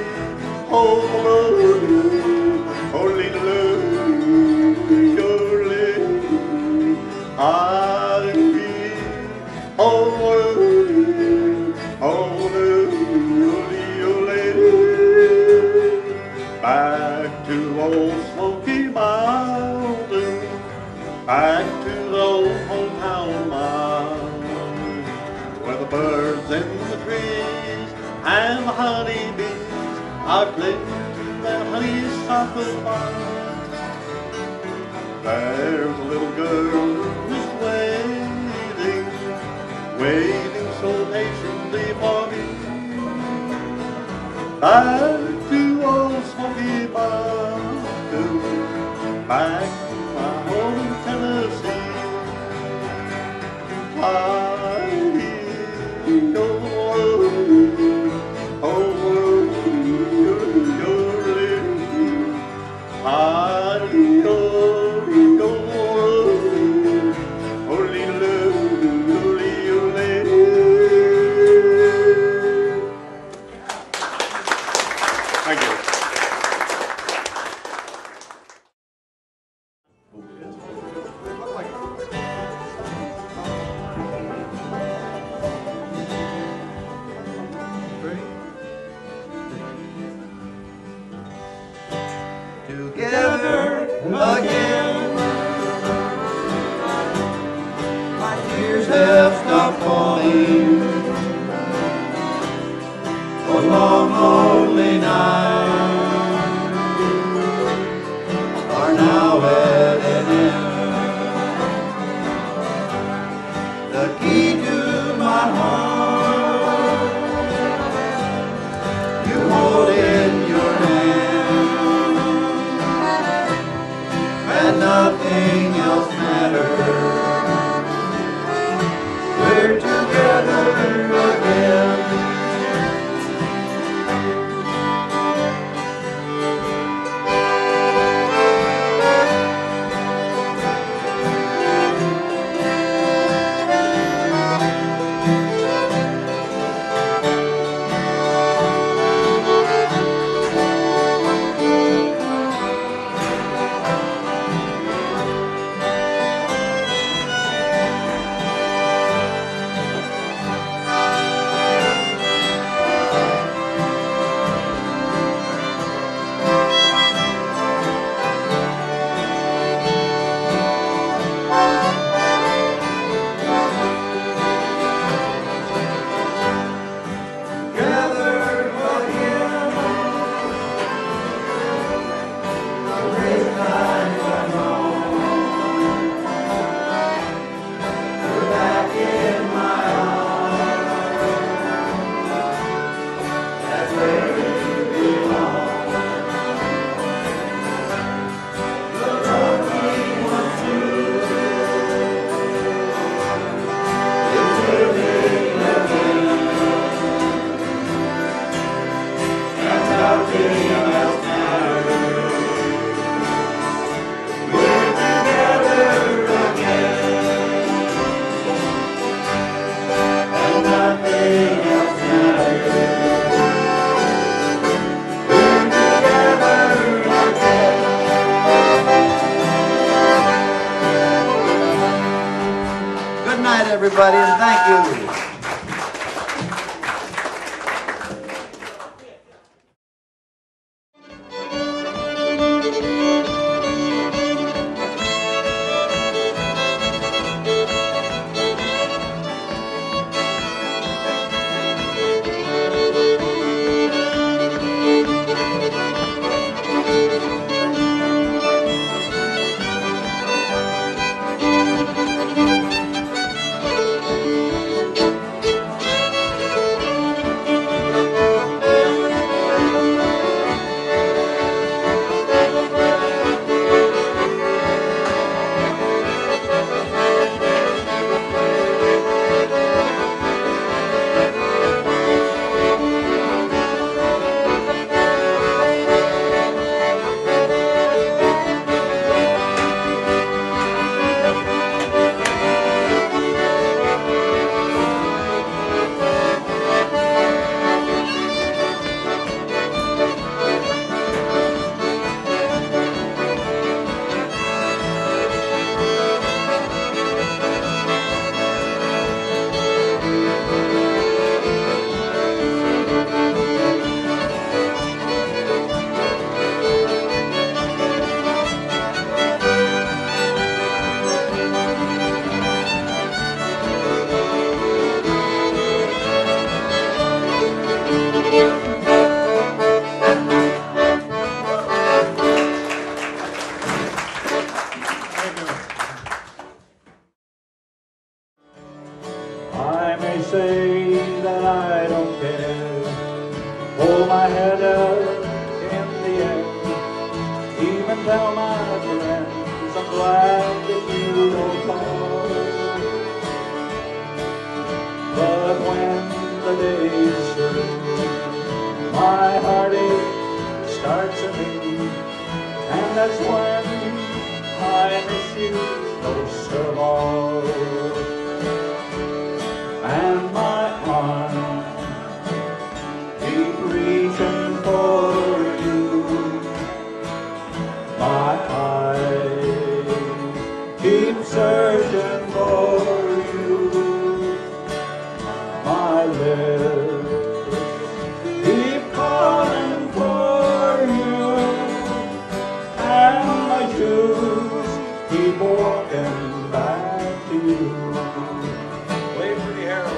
holy, holy, holy, mighty, holy, holy, back to old Smoky Mountain, back to the old hometown of mine, where the birds in the trees and the honeybees are clinging to that honeysuckle vine. There's a little girl who is waiting so patiently for me. Back to old Smoky Mountain, back to my home in Tennessee. Thank you. Together again, my tears have stopped falling. For long lonely nights are now at an end. The key to my heart you hold in your hand, and nothing else matters. We're together again. Everybody, and thank you. tell my friends I'm glad that you don't call. But when the day's through, my heartache starts anew, and that's when I miss you most of all. And my arms keep reaching for you, my eyes keep searching for you, my lips keep calling for you, and my shoes keep walking back to you. Wait for the herald.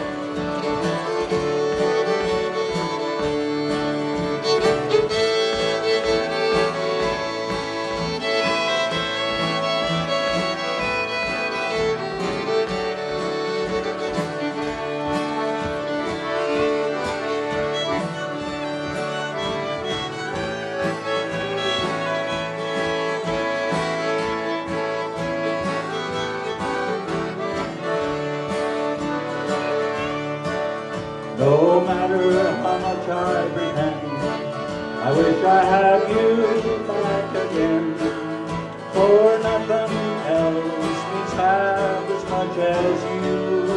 No matter how much I pretend, I wish I had you back again. For nothing else means half as much as you.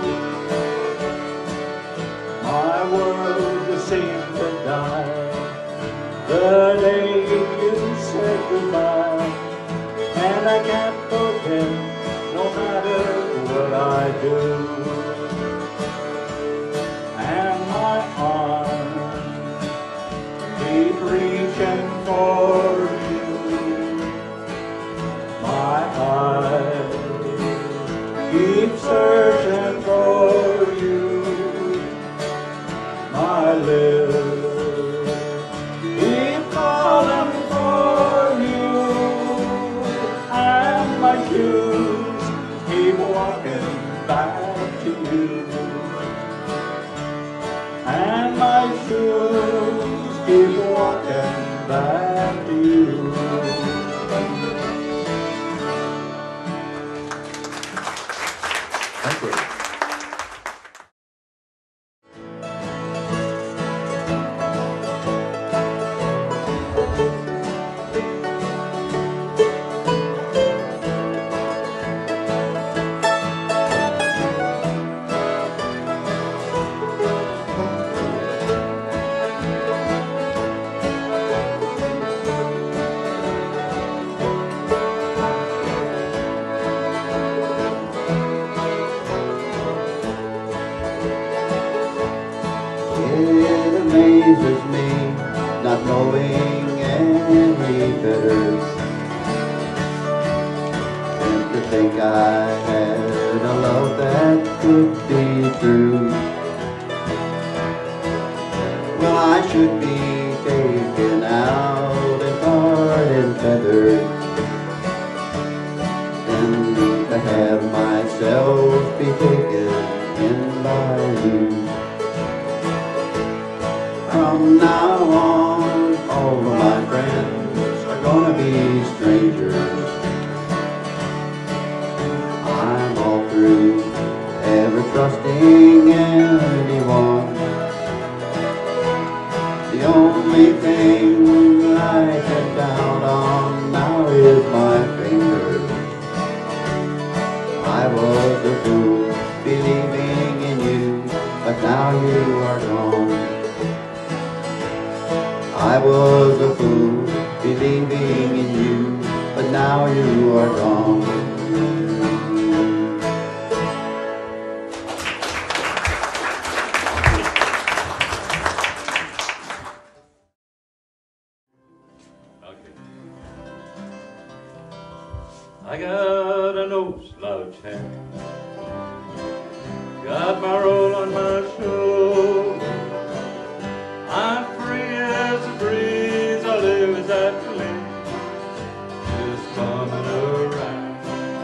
My world just seemed to die the day you said goodbye, and I can't forget no matter what I do. And my arms keep reaching for you, my eyes keep searching for you, my lips keep calling for you, and my shoes keep walking back to you. And my shoes keep walking back to you. Thank you. It amazes me not knowing any better than to think I had a love that could be true. Well, I should be taken out and tarred and feathered, and to have myself be taken in by you. From now on, all of my friends are gonna be strangers. I'm all through ever trusting anyone. The only thing I can count on now is my fingers. I was a fool believing in you, but now you are gone. I was a fool believing in you, but now you are gone. Okay. I got a no slouch hat, got my roll on my shoulder. I'm free as a breeze, I live as I please, just coming around.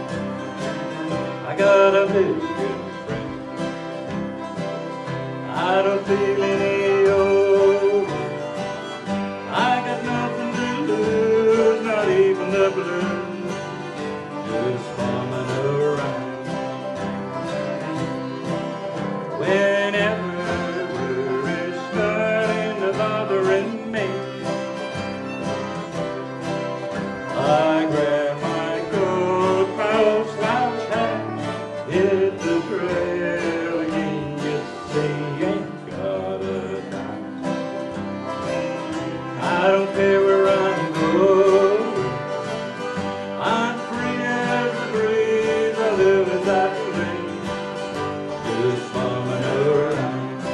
I got a million friends, I don't feel any older. I got nothing to lose, not even in the blue, just bumming around. Whenever it's starting to bothering me, I grab my coat, my old slouch hat, hit the trail again. You see, ain't got a dime. I don't care where I'm going, I'm free as the breeze. I live as I please, just bumming around.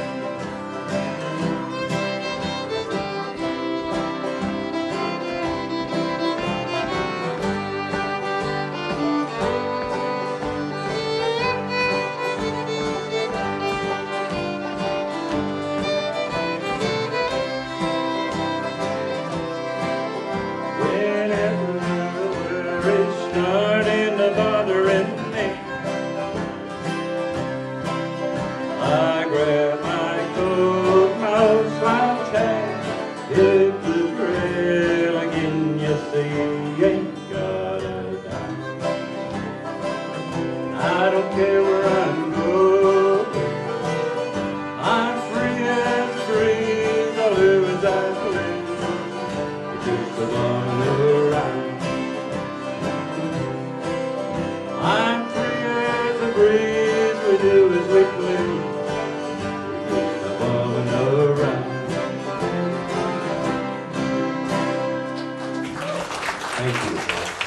Whenever it's starting to bothering me, I grab my coat, my old slouch hat, hit the trail again. You see, ain't got a dime. I don't care where I'm going, I'm free as the breeze. I live as I please, just along the ride. I'm free as the breeze, we do as we please, just along the ride. Thank you.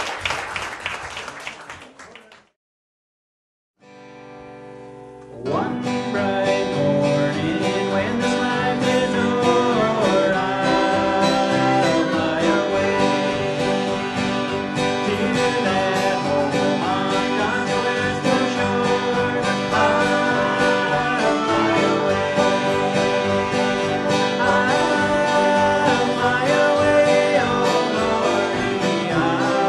One bright morning when the light is o'er, I'll fly away to that home on God's western shore. I'll fly away. I'll fly away, oh Lordy, I'll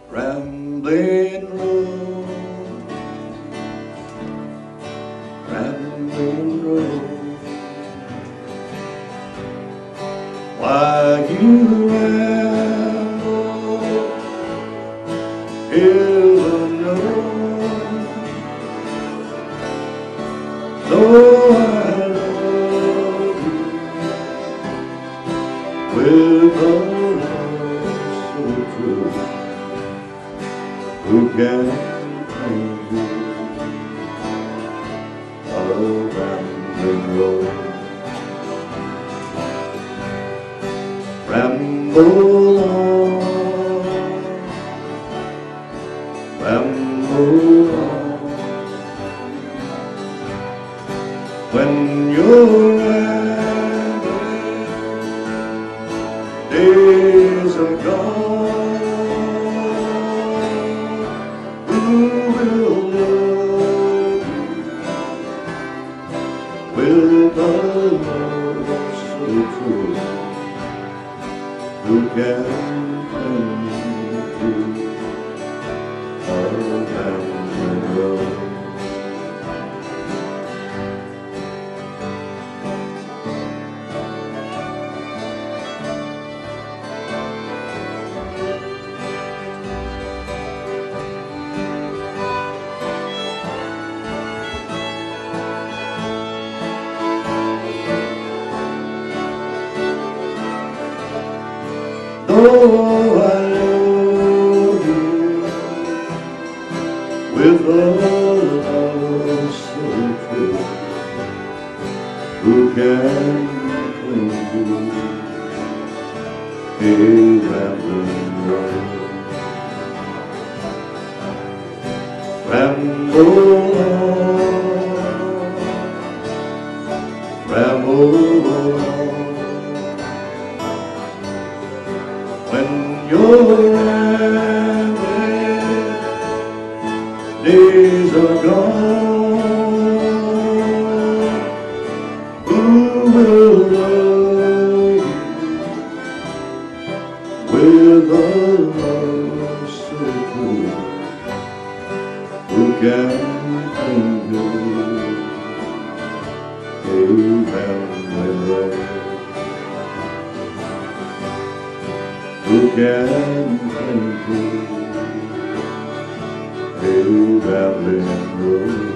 rambling road, rambling road. While you ramble, heaven knows, though I love you with a love so true, who can claim you a rambling road? Ramble on, ramble on. When you're rambling, days are gone. Who will love you with a love so true? Who can claim you a rambling road? Though I love you with a love so true, who can claim you a rambling road? Ramble on, ramble on. When you're rambling, days are gone. Who will love you with a love so true? Who can claim you a rambling road? Who can claim you a rambling road?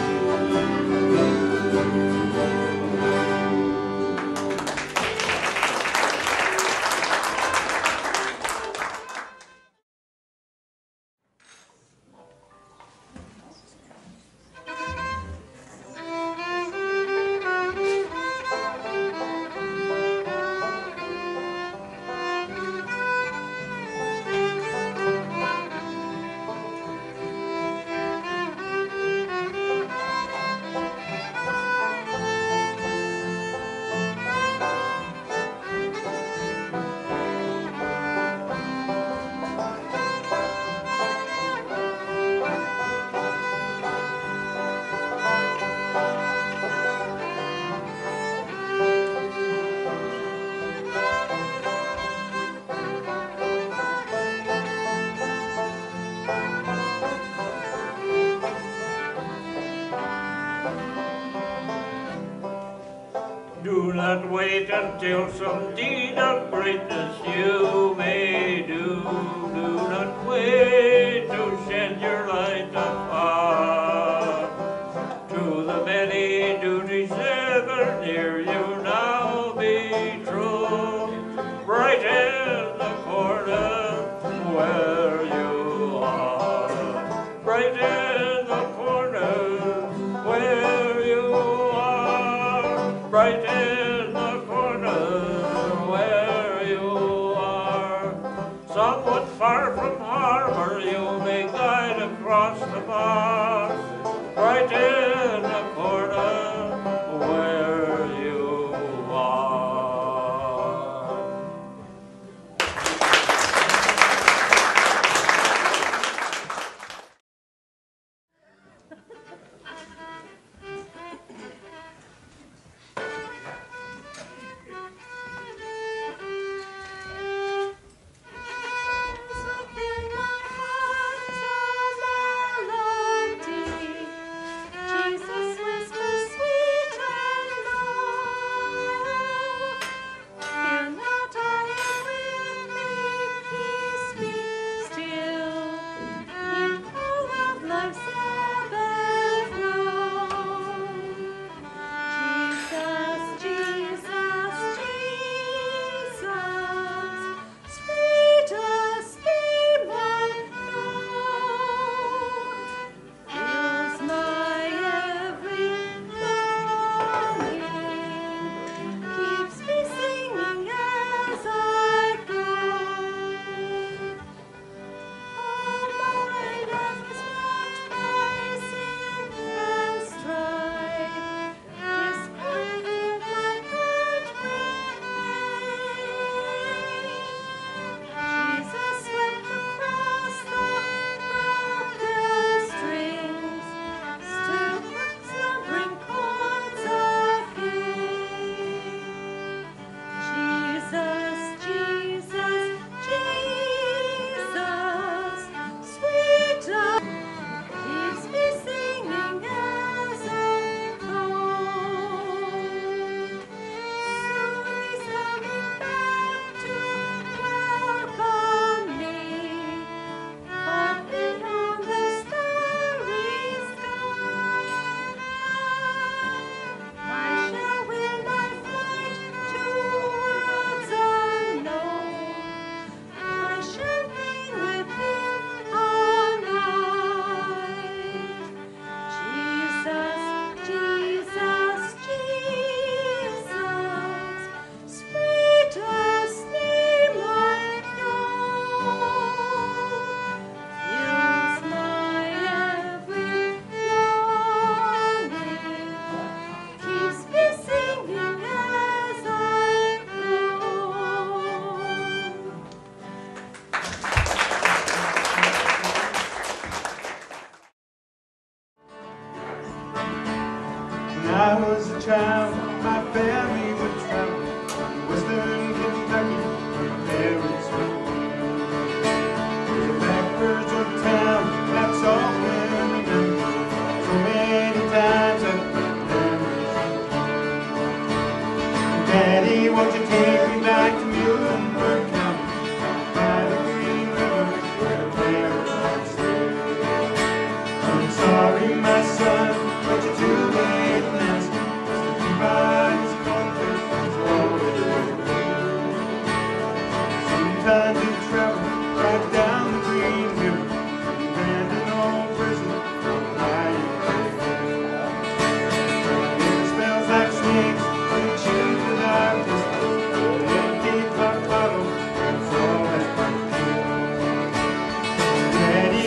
Do not wait until some deed of greatness you may do. Do not wait to shed your light afar. To the many duties ever near you now be true. Bright in the corner where you are. Bright in the corner where you are. Bright in the corner where you are. Somewhat far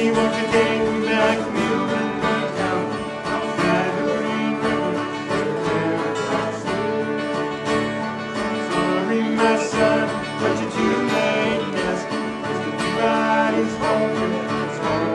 Daddy, won't you take me back to Muhlenberg town? Outside the Green River, where the parents are asleep. Sorry, my son, but you're too late, yes. Mr. Peabody's home, it's home.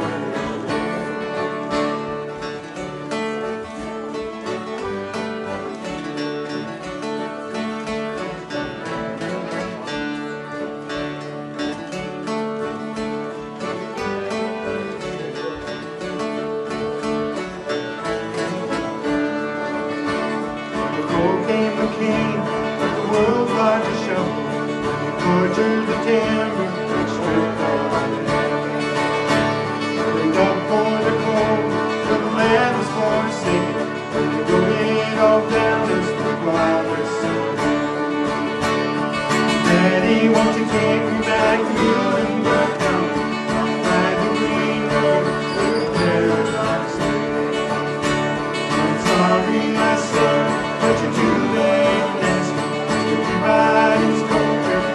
Tortured the timber, stripped all the land. They dug for the coal, till the land was forsaken. They drove it all down as the progress. Daddy, won't you take me back to Muhlenberg town? By the Green River, where the paradise lay. I'm sorry, my son, but you're too late, yes. Mr. Peabody's cold.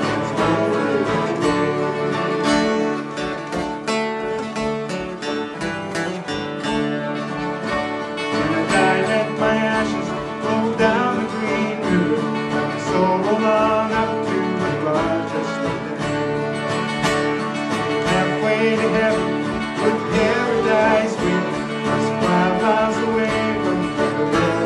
Down the Green River, so along up to the Rochester Dam. Halfway to heaven, with paradise wind, just 5 miles away from the river.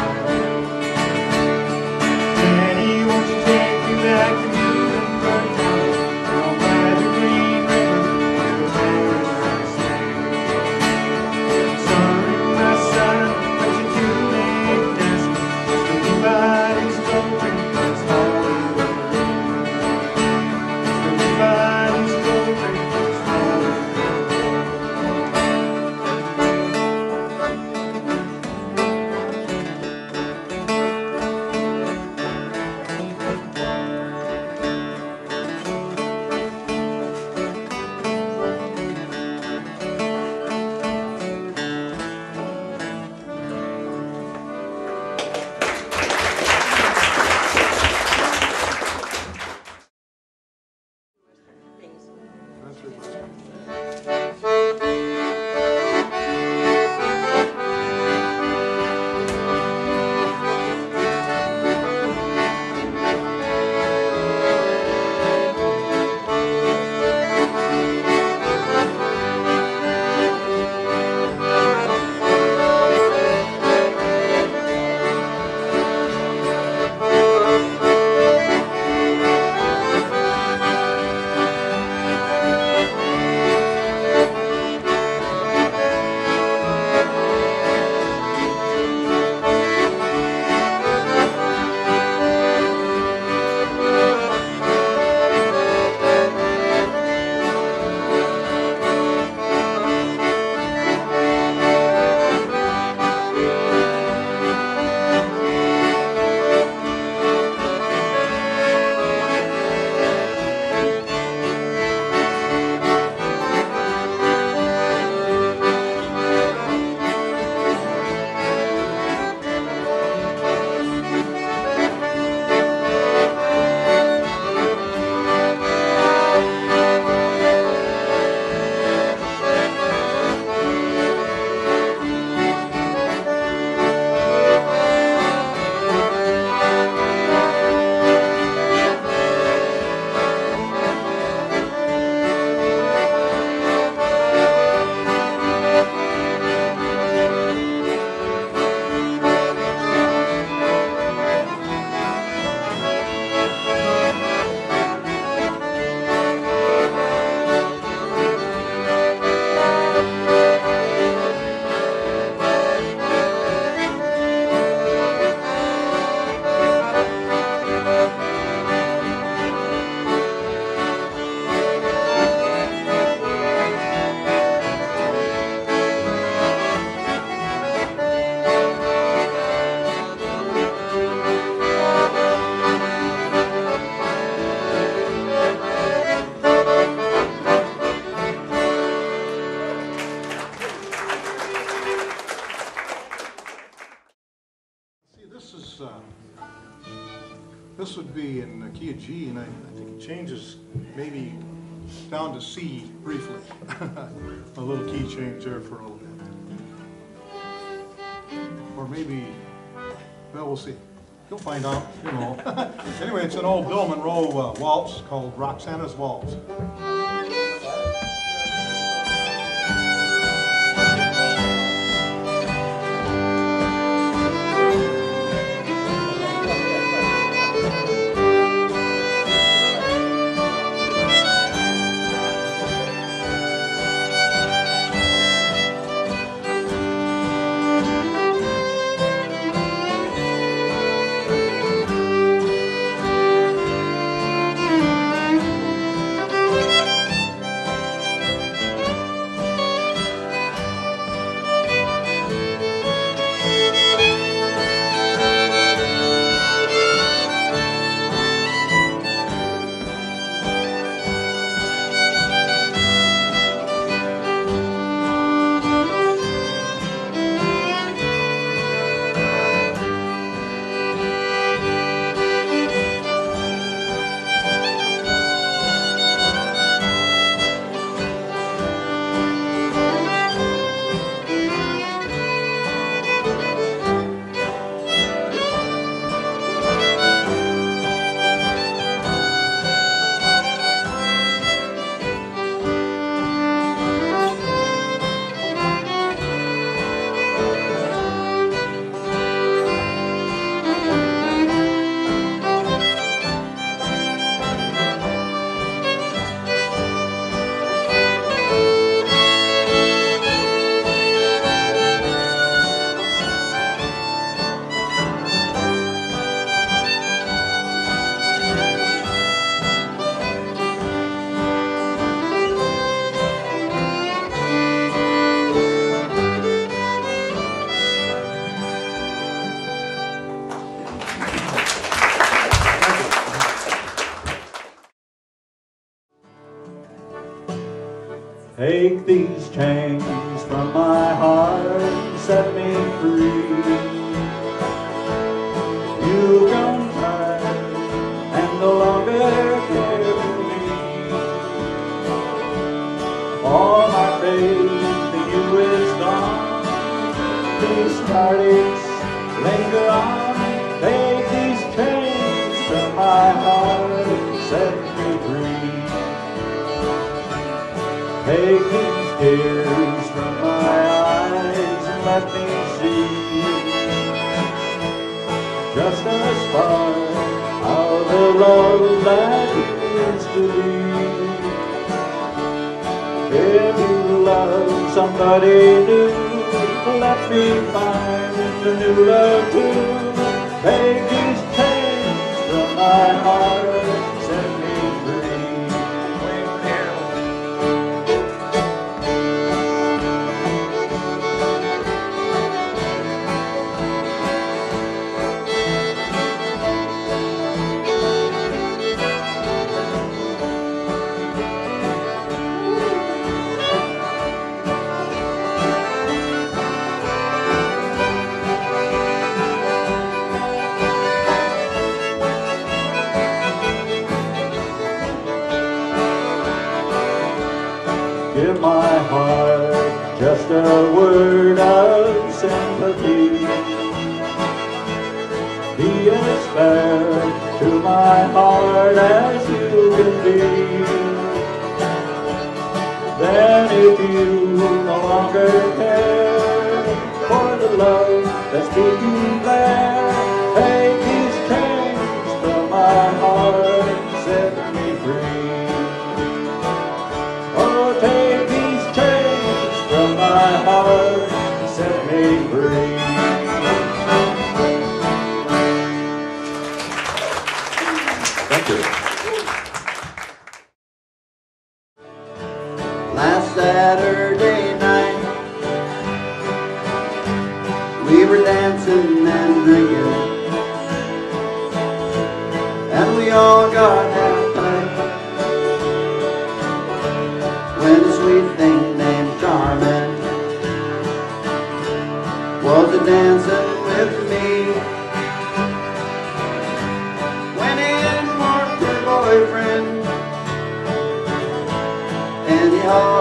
Daddy, won't you take me back to Muhlenberg town? Down by the Green River, where the paradise lay. Sorry, my son, but you're too late, yes. Everybody's going, it's Hollywood. Everybody's going, it's Hollywood. This would be in the key of G, and I think it changes maybe down to C briefly. A little key change there for a little bit. Or maybe, well, we'll see. You'll find out, you know. Anyway, it's an old Bill Monroe waltz called Roxana's Waltz. Take these chains from my heart and set me free. You've gone tired and no longer care for me. All my faith in you is gone. These heartaches linger on. Take these chains from my heart and set me free. Take these tears from my eyes and let me see just a spark of the love that used to be. If you love somebody new, let me find a new love too. Take these chains from my heart and set me free. Give my heart just a word of sympathy. Be as fair to my heart as you can be. Then if you no longer care for the love that's beating there, take these chains from my heart and set me free. Oh, take these chains from my heart and set me free. Thank you. Last Saturday night, we were dancing and drinking, and we all got half tight when a sweet thing named Carmen was a-dancing with me. When in walked her boyfriend,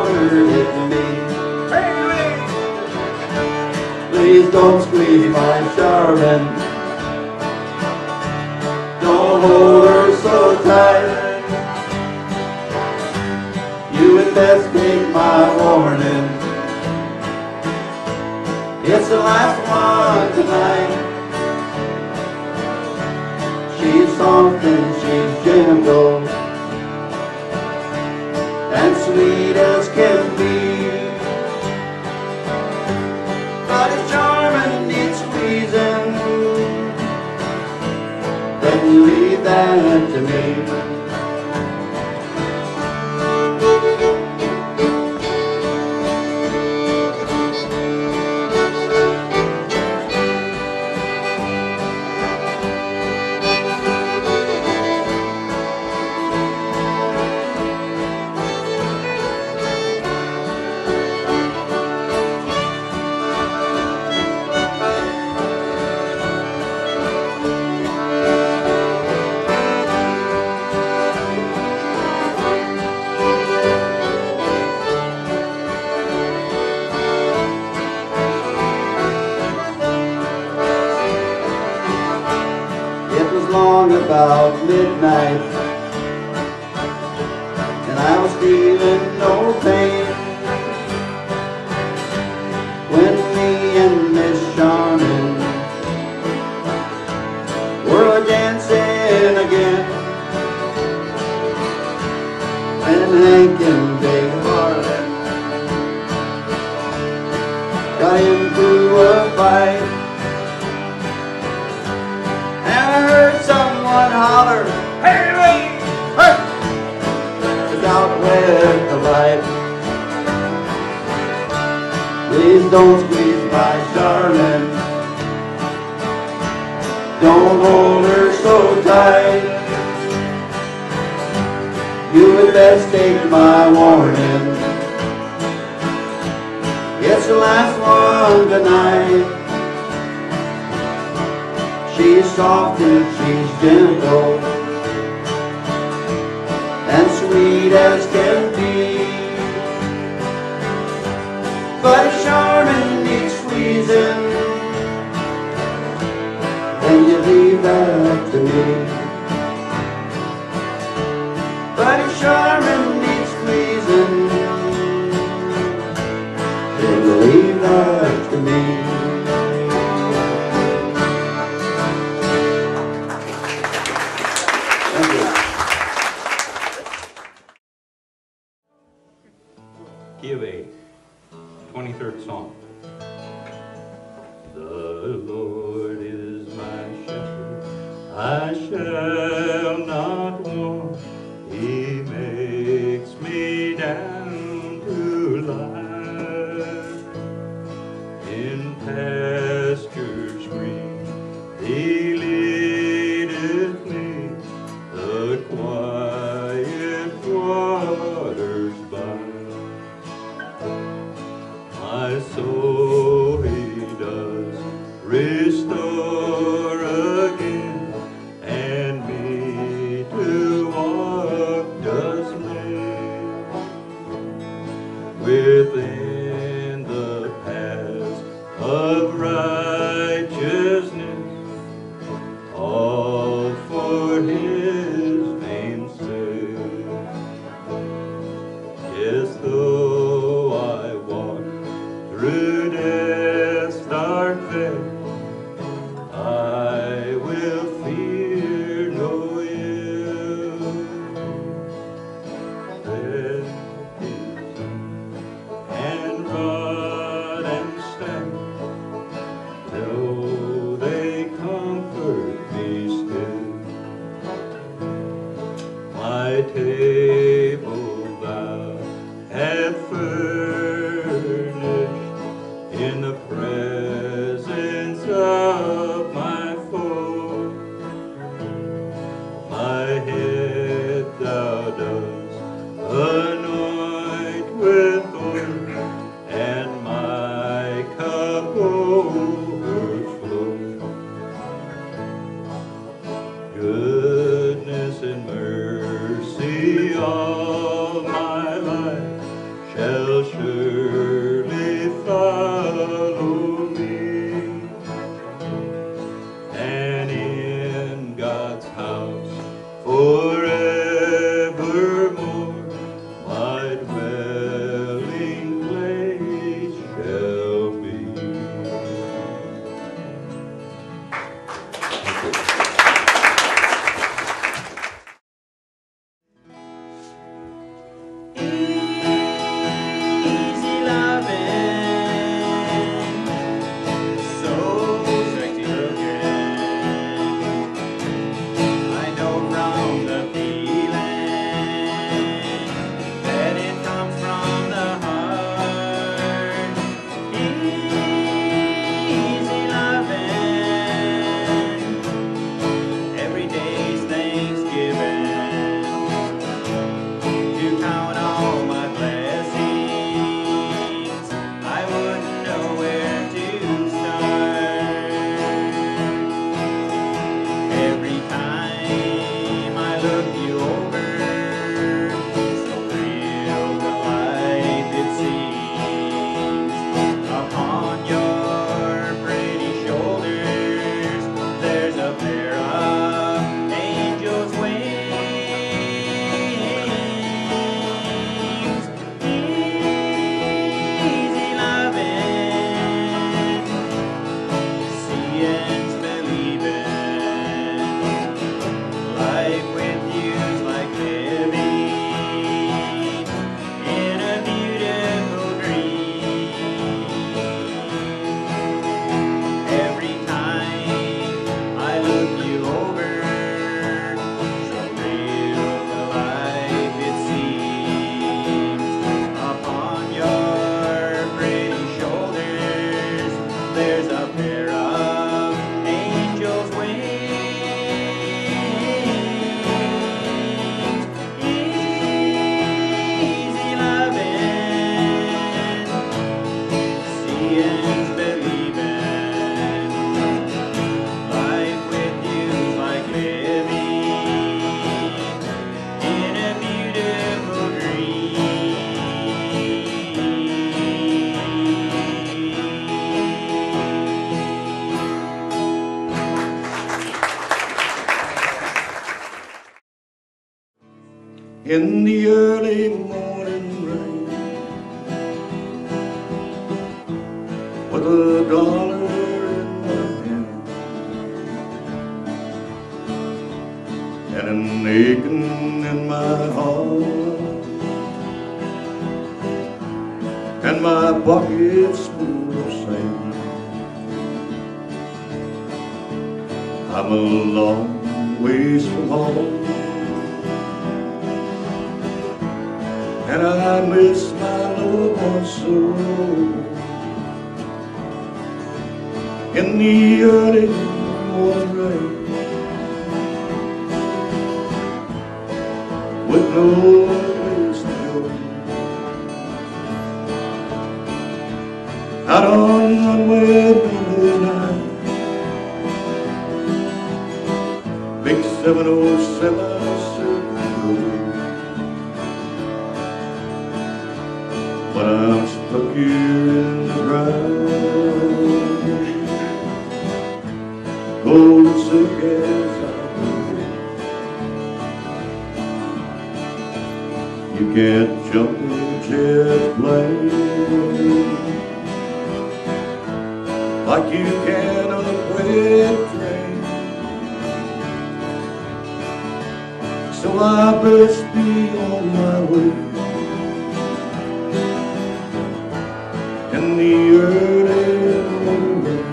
hollered at me. Please don't squeeze my Charmin. Don't hold her so tight. You had best take my warning. It's the last one tonight. She's soft and she's gentle and sweet as can be. But if Charmin needs squeezing, then you leave that to me. About midnight, and I was feeling no pain when me and Miss Charmin were dancing again. And Hank and Big Harlan got into a fight. Someone holler, hey, hey, hey! It's out with the light. Please don't squeeze my Charmin. Don't hold her so tight. You had best take my warning. It's the last one tonight. She's soft and she's gentle and sweet as can be. But if Charmin needs squeezing, then you leave that to me. But if Charmin needs squeezing, then you leave that to me. Key of A, 23rd song. The Lord is my shepherd, I shall not want. He makes me down to lie in pastures green. He leadeth me the quiet waters by. My soul he does restore again, and me to walk does make within the paths of righteousness, all for his name's sake. Yes, though I walk through death's dark vale, I will fear no ill. There is and rod and staff, shall surely follow me, and in God's house forevermore my dwelling place shall be. Easy loving, so sexy looking. I know from the feeling that it comes from the heart. Easy loving, every day's Thanksgiving. To count all my blessings, I wouldn't know where to start. Every time I look you over, so real to life it seems. Upon your pretty shoulders, there's a pair of angel's wings. Easy loving, seeing's believing. Life with you's like living in a beautiful dream. Every time I look you over, so real to life it seems. Upon your pretty shoulders, there's a pair of angel's wings. Easy loving, seeing's believing. Life with you's like living in a beautiful In the early morning rain, with a dollar in my hand and an aching in my heart, and my pockets full of sand, I'm a long ways from home, and I miss my loved ones so. In the early morning rain, with no place to go, out on runway midnight, big 707 Circle Road. But I'm stuck here in the ground, cold sick as I am. You can't jump in a jet plane like you can on a freight train, so I best be on my way. In the early morning rain,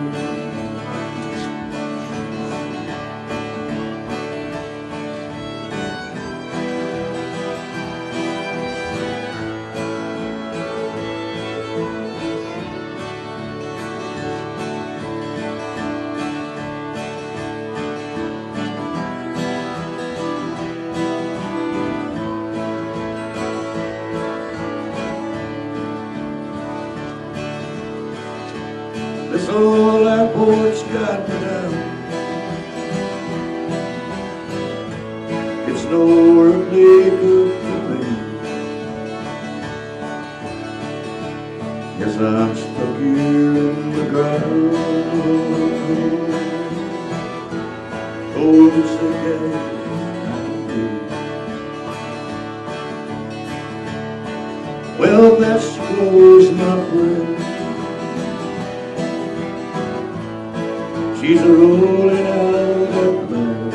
this old airport's got me down. It's no earthly good feeling Yes, I'm stuck here in the ground. Oh, it's a gas. Well, there she goes, my friend. She's rolling out that band.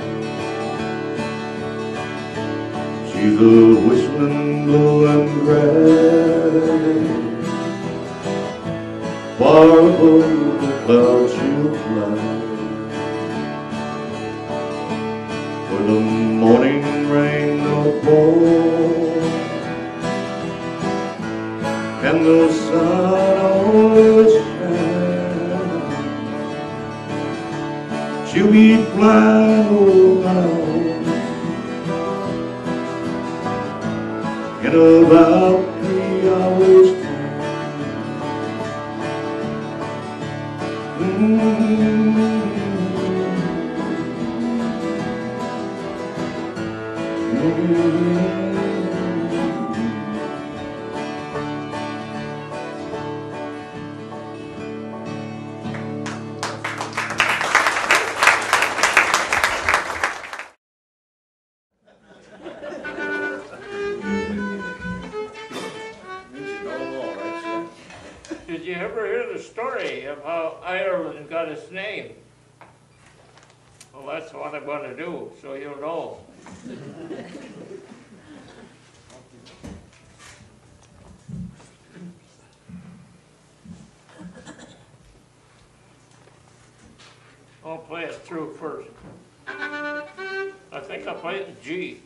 She's a whistling, blowing grass. Far above the clouds she'll fly, where the morning rain will fall and the sun always shines. She'll be flying over my in about 3 hours time. Did you ever hear the story of how Ireland got its name? Well, that's what I'm going to do, so you'll know. I'll play it through first. I think I'll play it in G.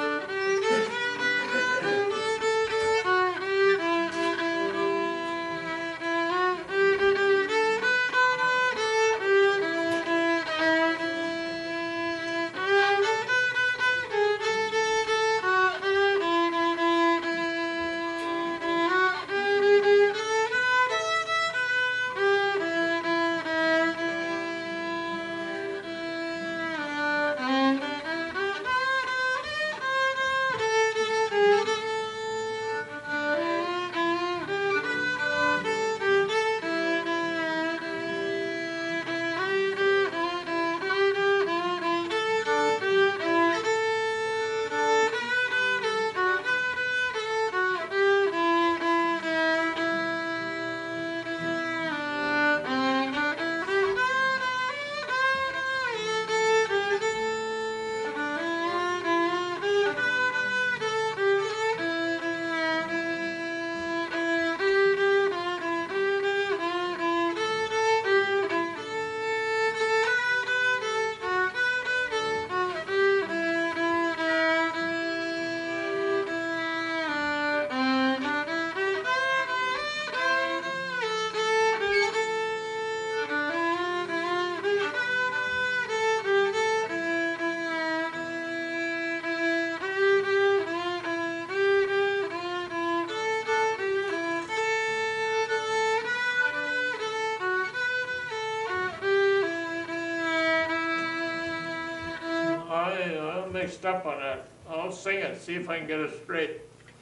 I'm mixed up on that. I'll sing it, see if I can get it straight.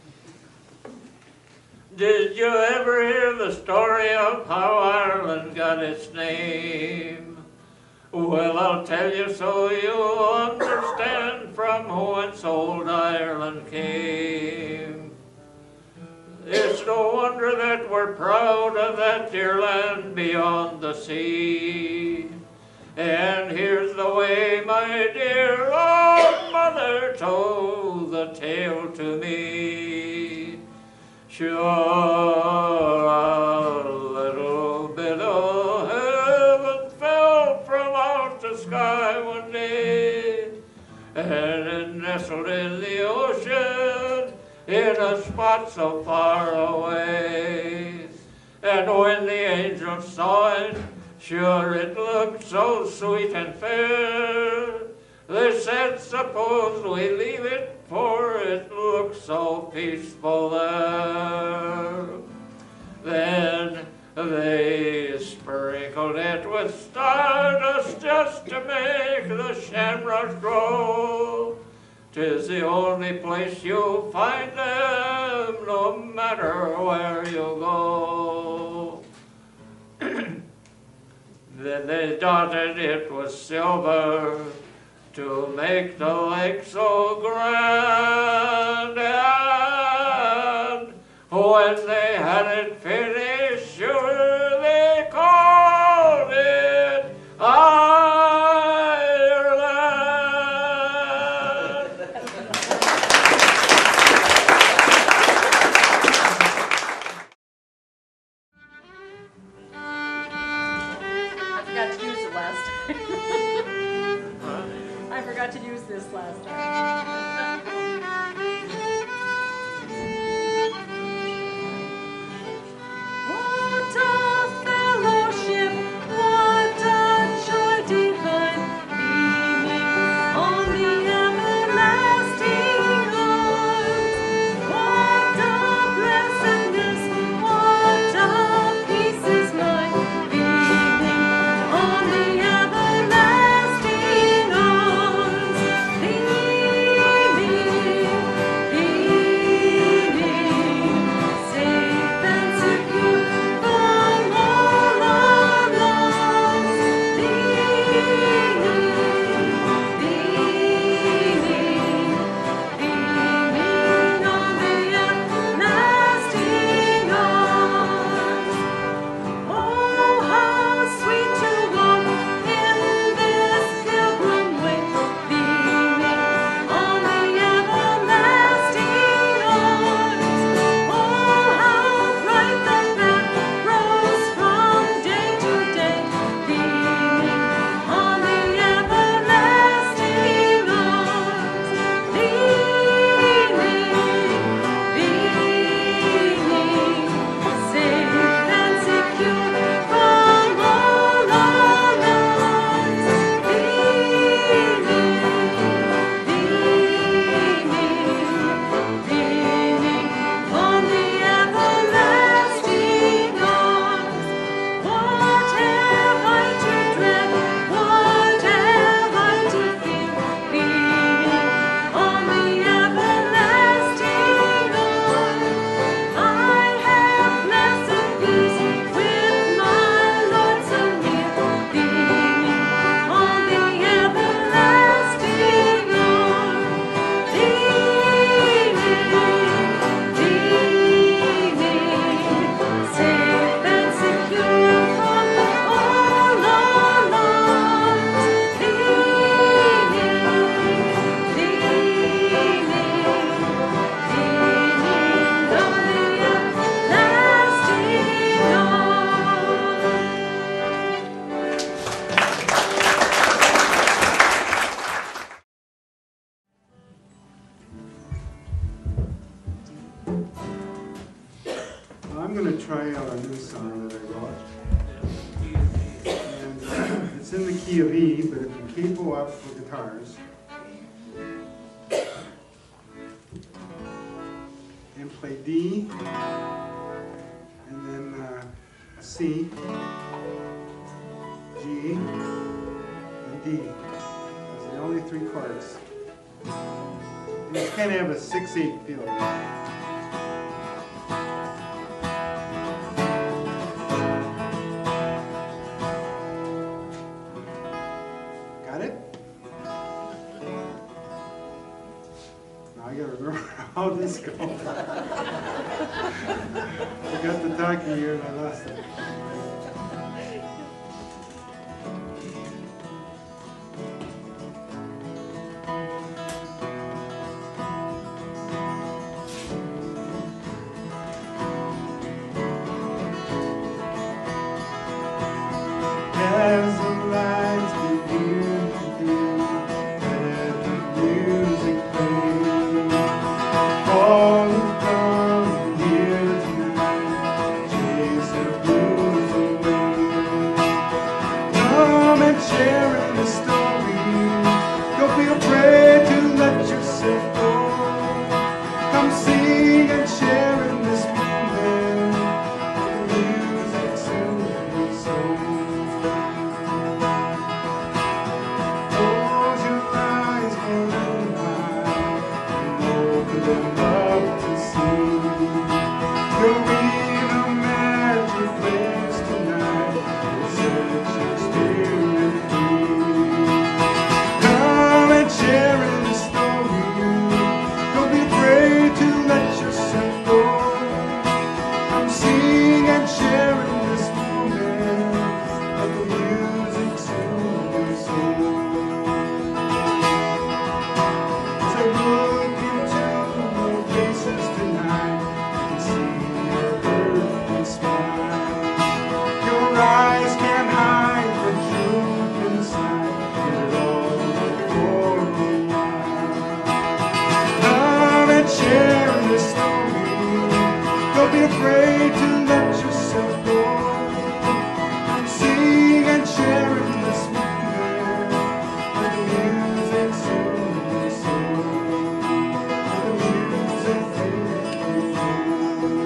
Did you ever hear the story of how Ireland got its name? Well, I'll tell you so you'll understand from whence old Ireland came. It's no wonder that we're proud of that dear land beyond the sea. And here's the way my dear old mother told the tale to me. Sure, a little bit of heaven fell from out the sky one day, and it nestled in the ocean in a spot so far away. And when the angels saw it, sure it looked so sweet and fair, they said, suppose we leave it, for it looks so peaceful there. Then they sprinkled it with stardust just to make the shamrocks grow. 'Tis the only place you'll find them, no matter where you go. they dotted it with silver to make the lake so grand. And when they had it finished, sure they called it Ireland. I forgot to use it last time. I forgot to use this last time. What a fellowship, what a joy divine, beaming on the everlasting arms. What a blessedness, what a peace is mine, beaming on the everlasting arms. Beaming, beaming, safe and secure from all alarms. Beaming, beaming, beaming on the everlasting arms. Oh, how sweet to walk in this pilgrim way, beaming on the everlasting arms. Oh, how bright the path grows from day to day, beaming on the everlasting arms. Beaming, beaming, safe and secure from all alarms. Beaming, beaming on the everlasting arms. What have I to dread? What have I to fear? Beaming on the everlasting arms. I have blessed peace with my Lord so near, beaming on the everlasting arms. Beaming, beaming, safe and secure from all alarms. Beaming, beaming, beaming on the everlasting I'm going to try out a new song that I wrote. And it's in the key of E, but if you can't go up with guitars, and play D, and then C, G, and D. Those are the only three chords. And you kind of have a 6/8 feeling. Got it? Now I gotta remember how this goes. I got the talking here and I lost it. As the lights begin to dim, let the music play. All who've come here tonight, chase the blues and sharing this moment of the music soothes your soul. As I look into your faces tonight, I can see your earthly smile. Your eyes can't hide the truth inside. Get it all for a while. Come and share this story. Don't be afraid to let yourself go. Come sing and share in this moment. Let the music soothe your soul. Let the music make you feel.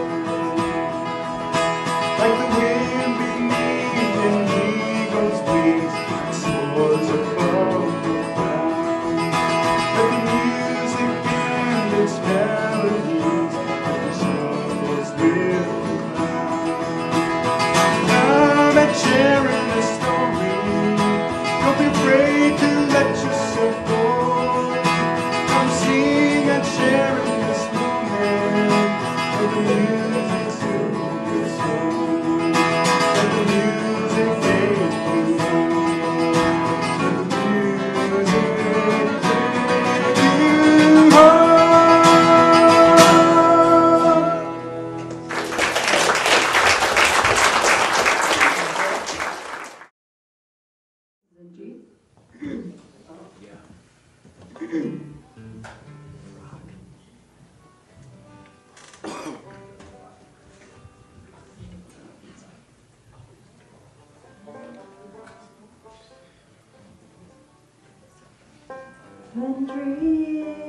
Like the wind beneath an eagle's wings, that soars above the ground. Let the music and its melodies, let the struggles with the cloud. Come and share in this story. Don't be afraid to let yourself go. Come sing and share in this moment. Let the music soothe your soul. Let the music make you feel. Let the music take you home. Country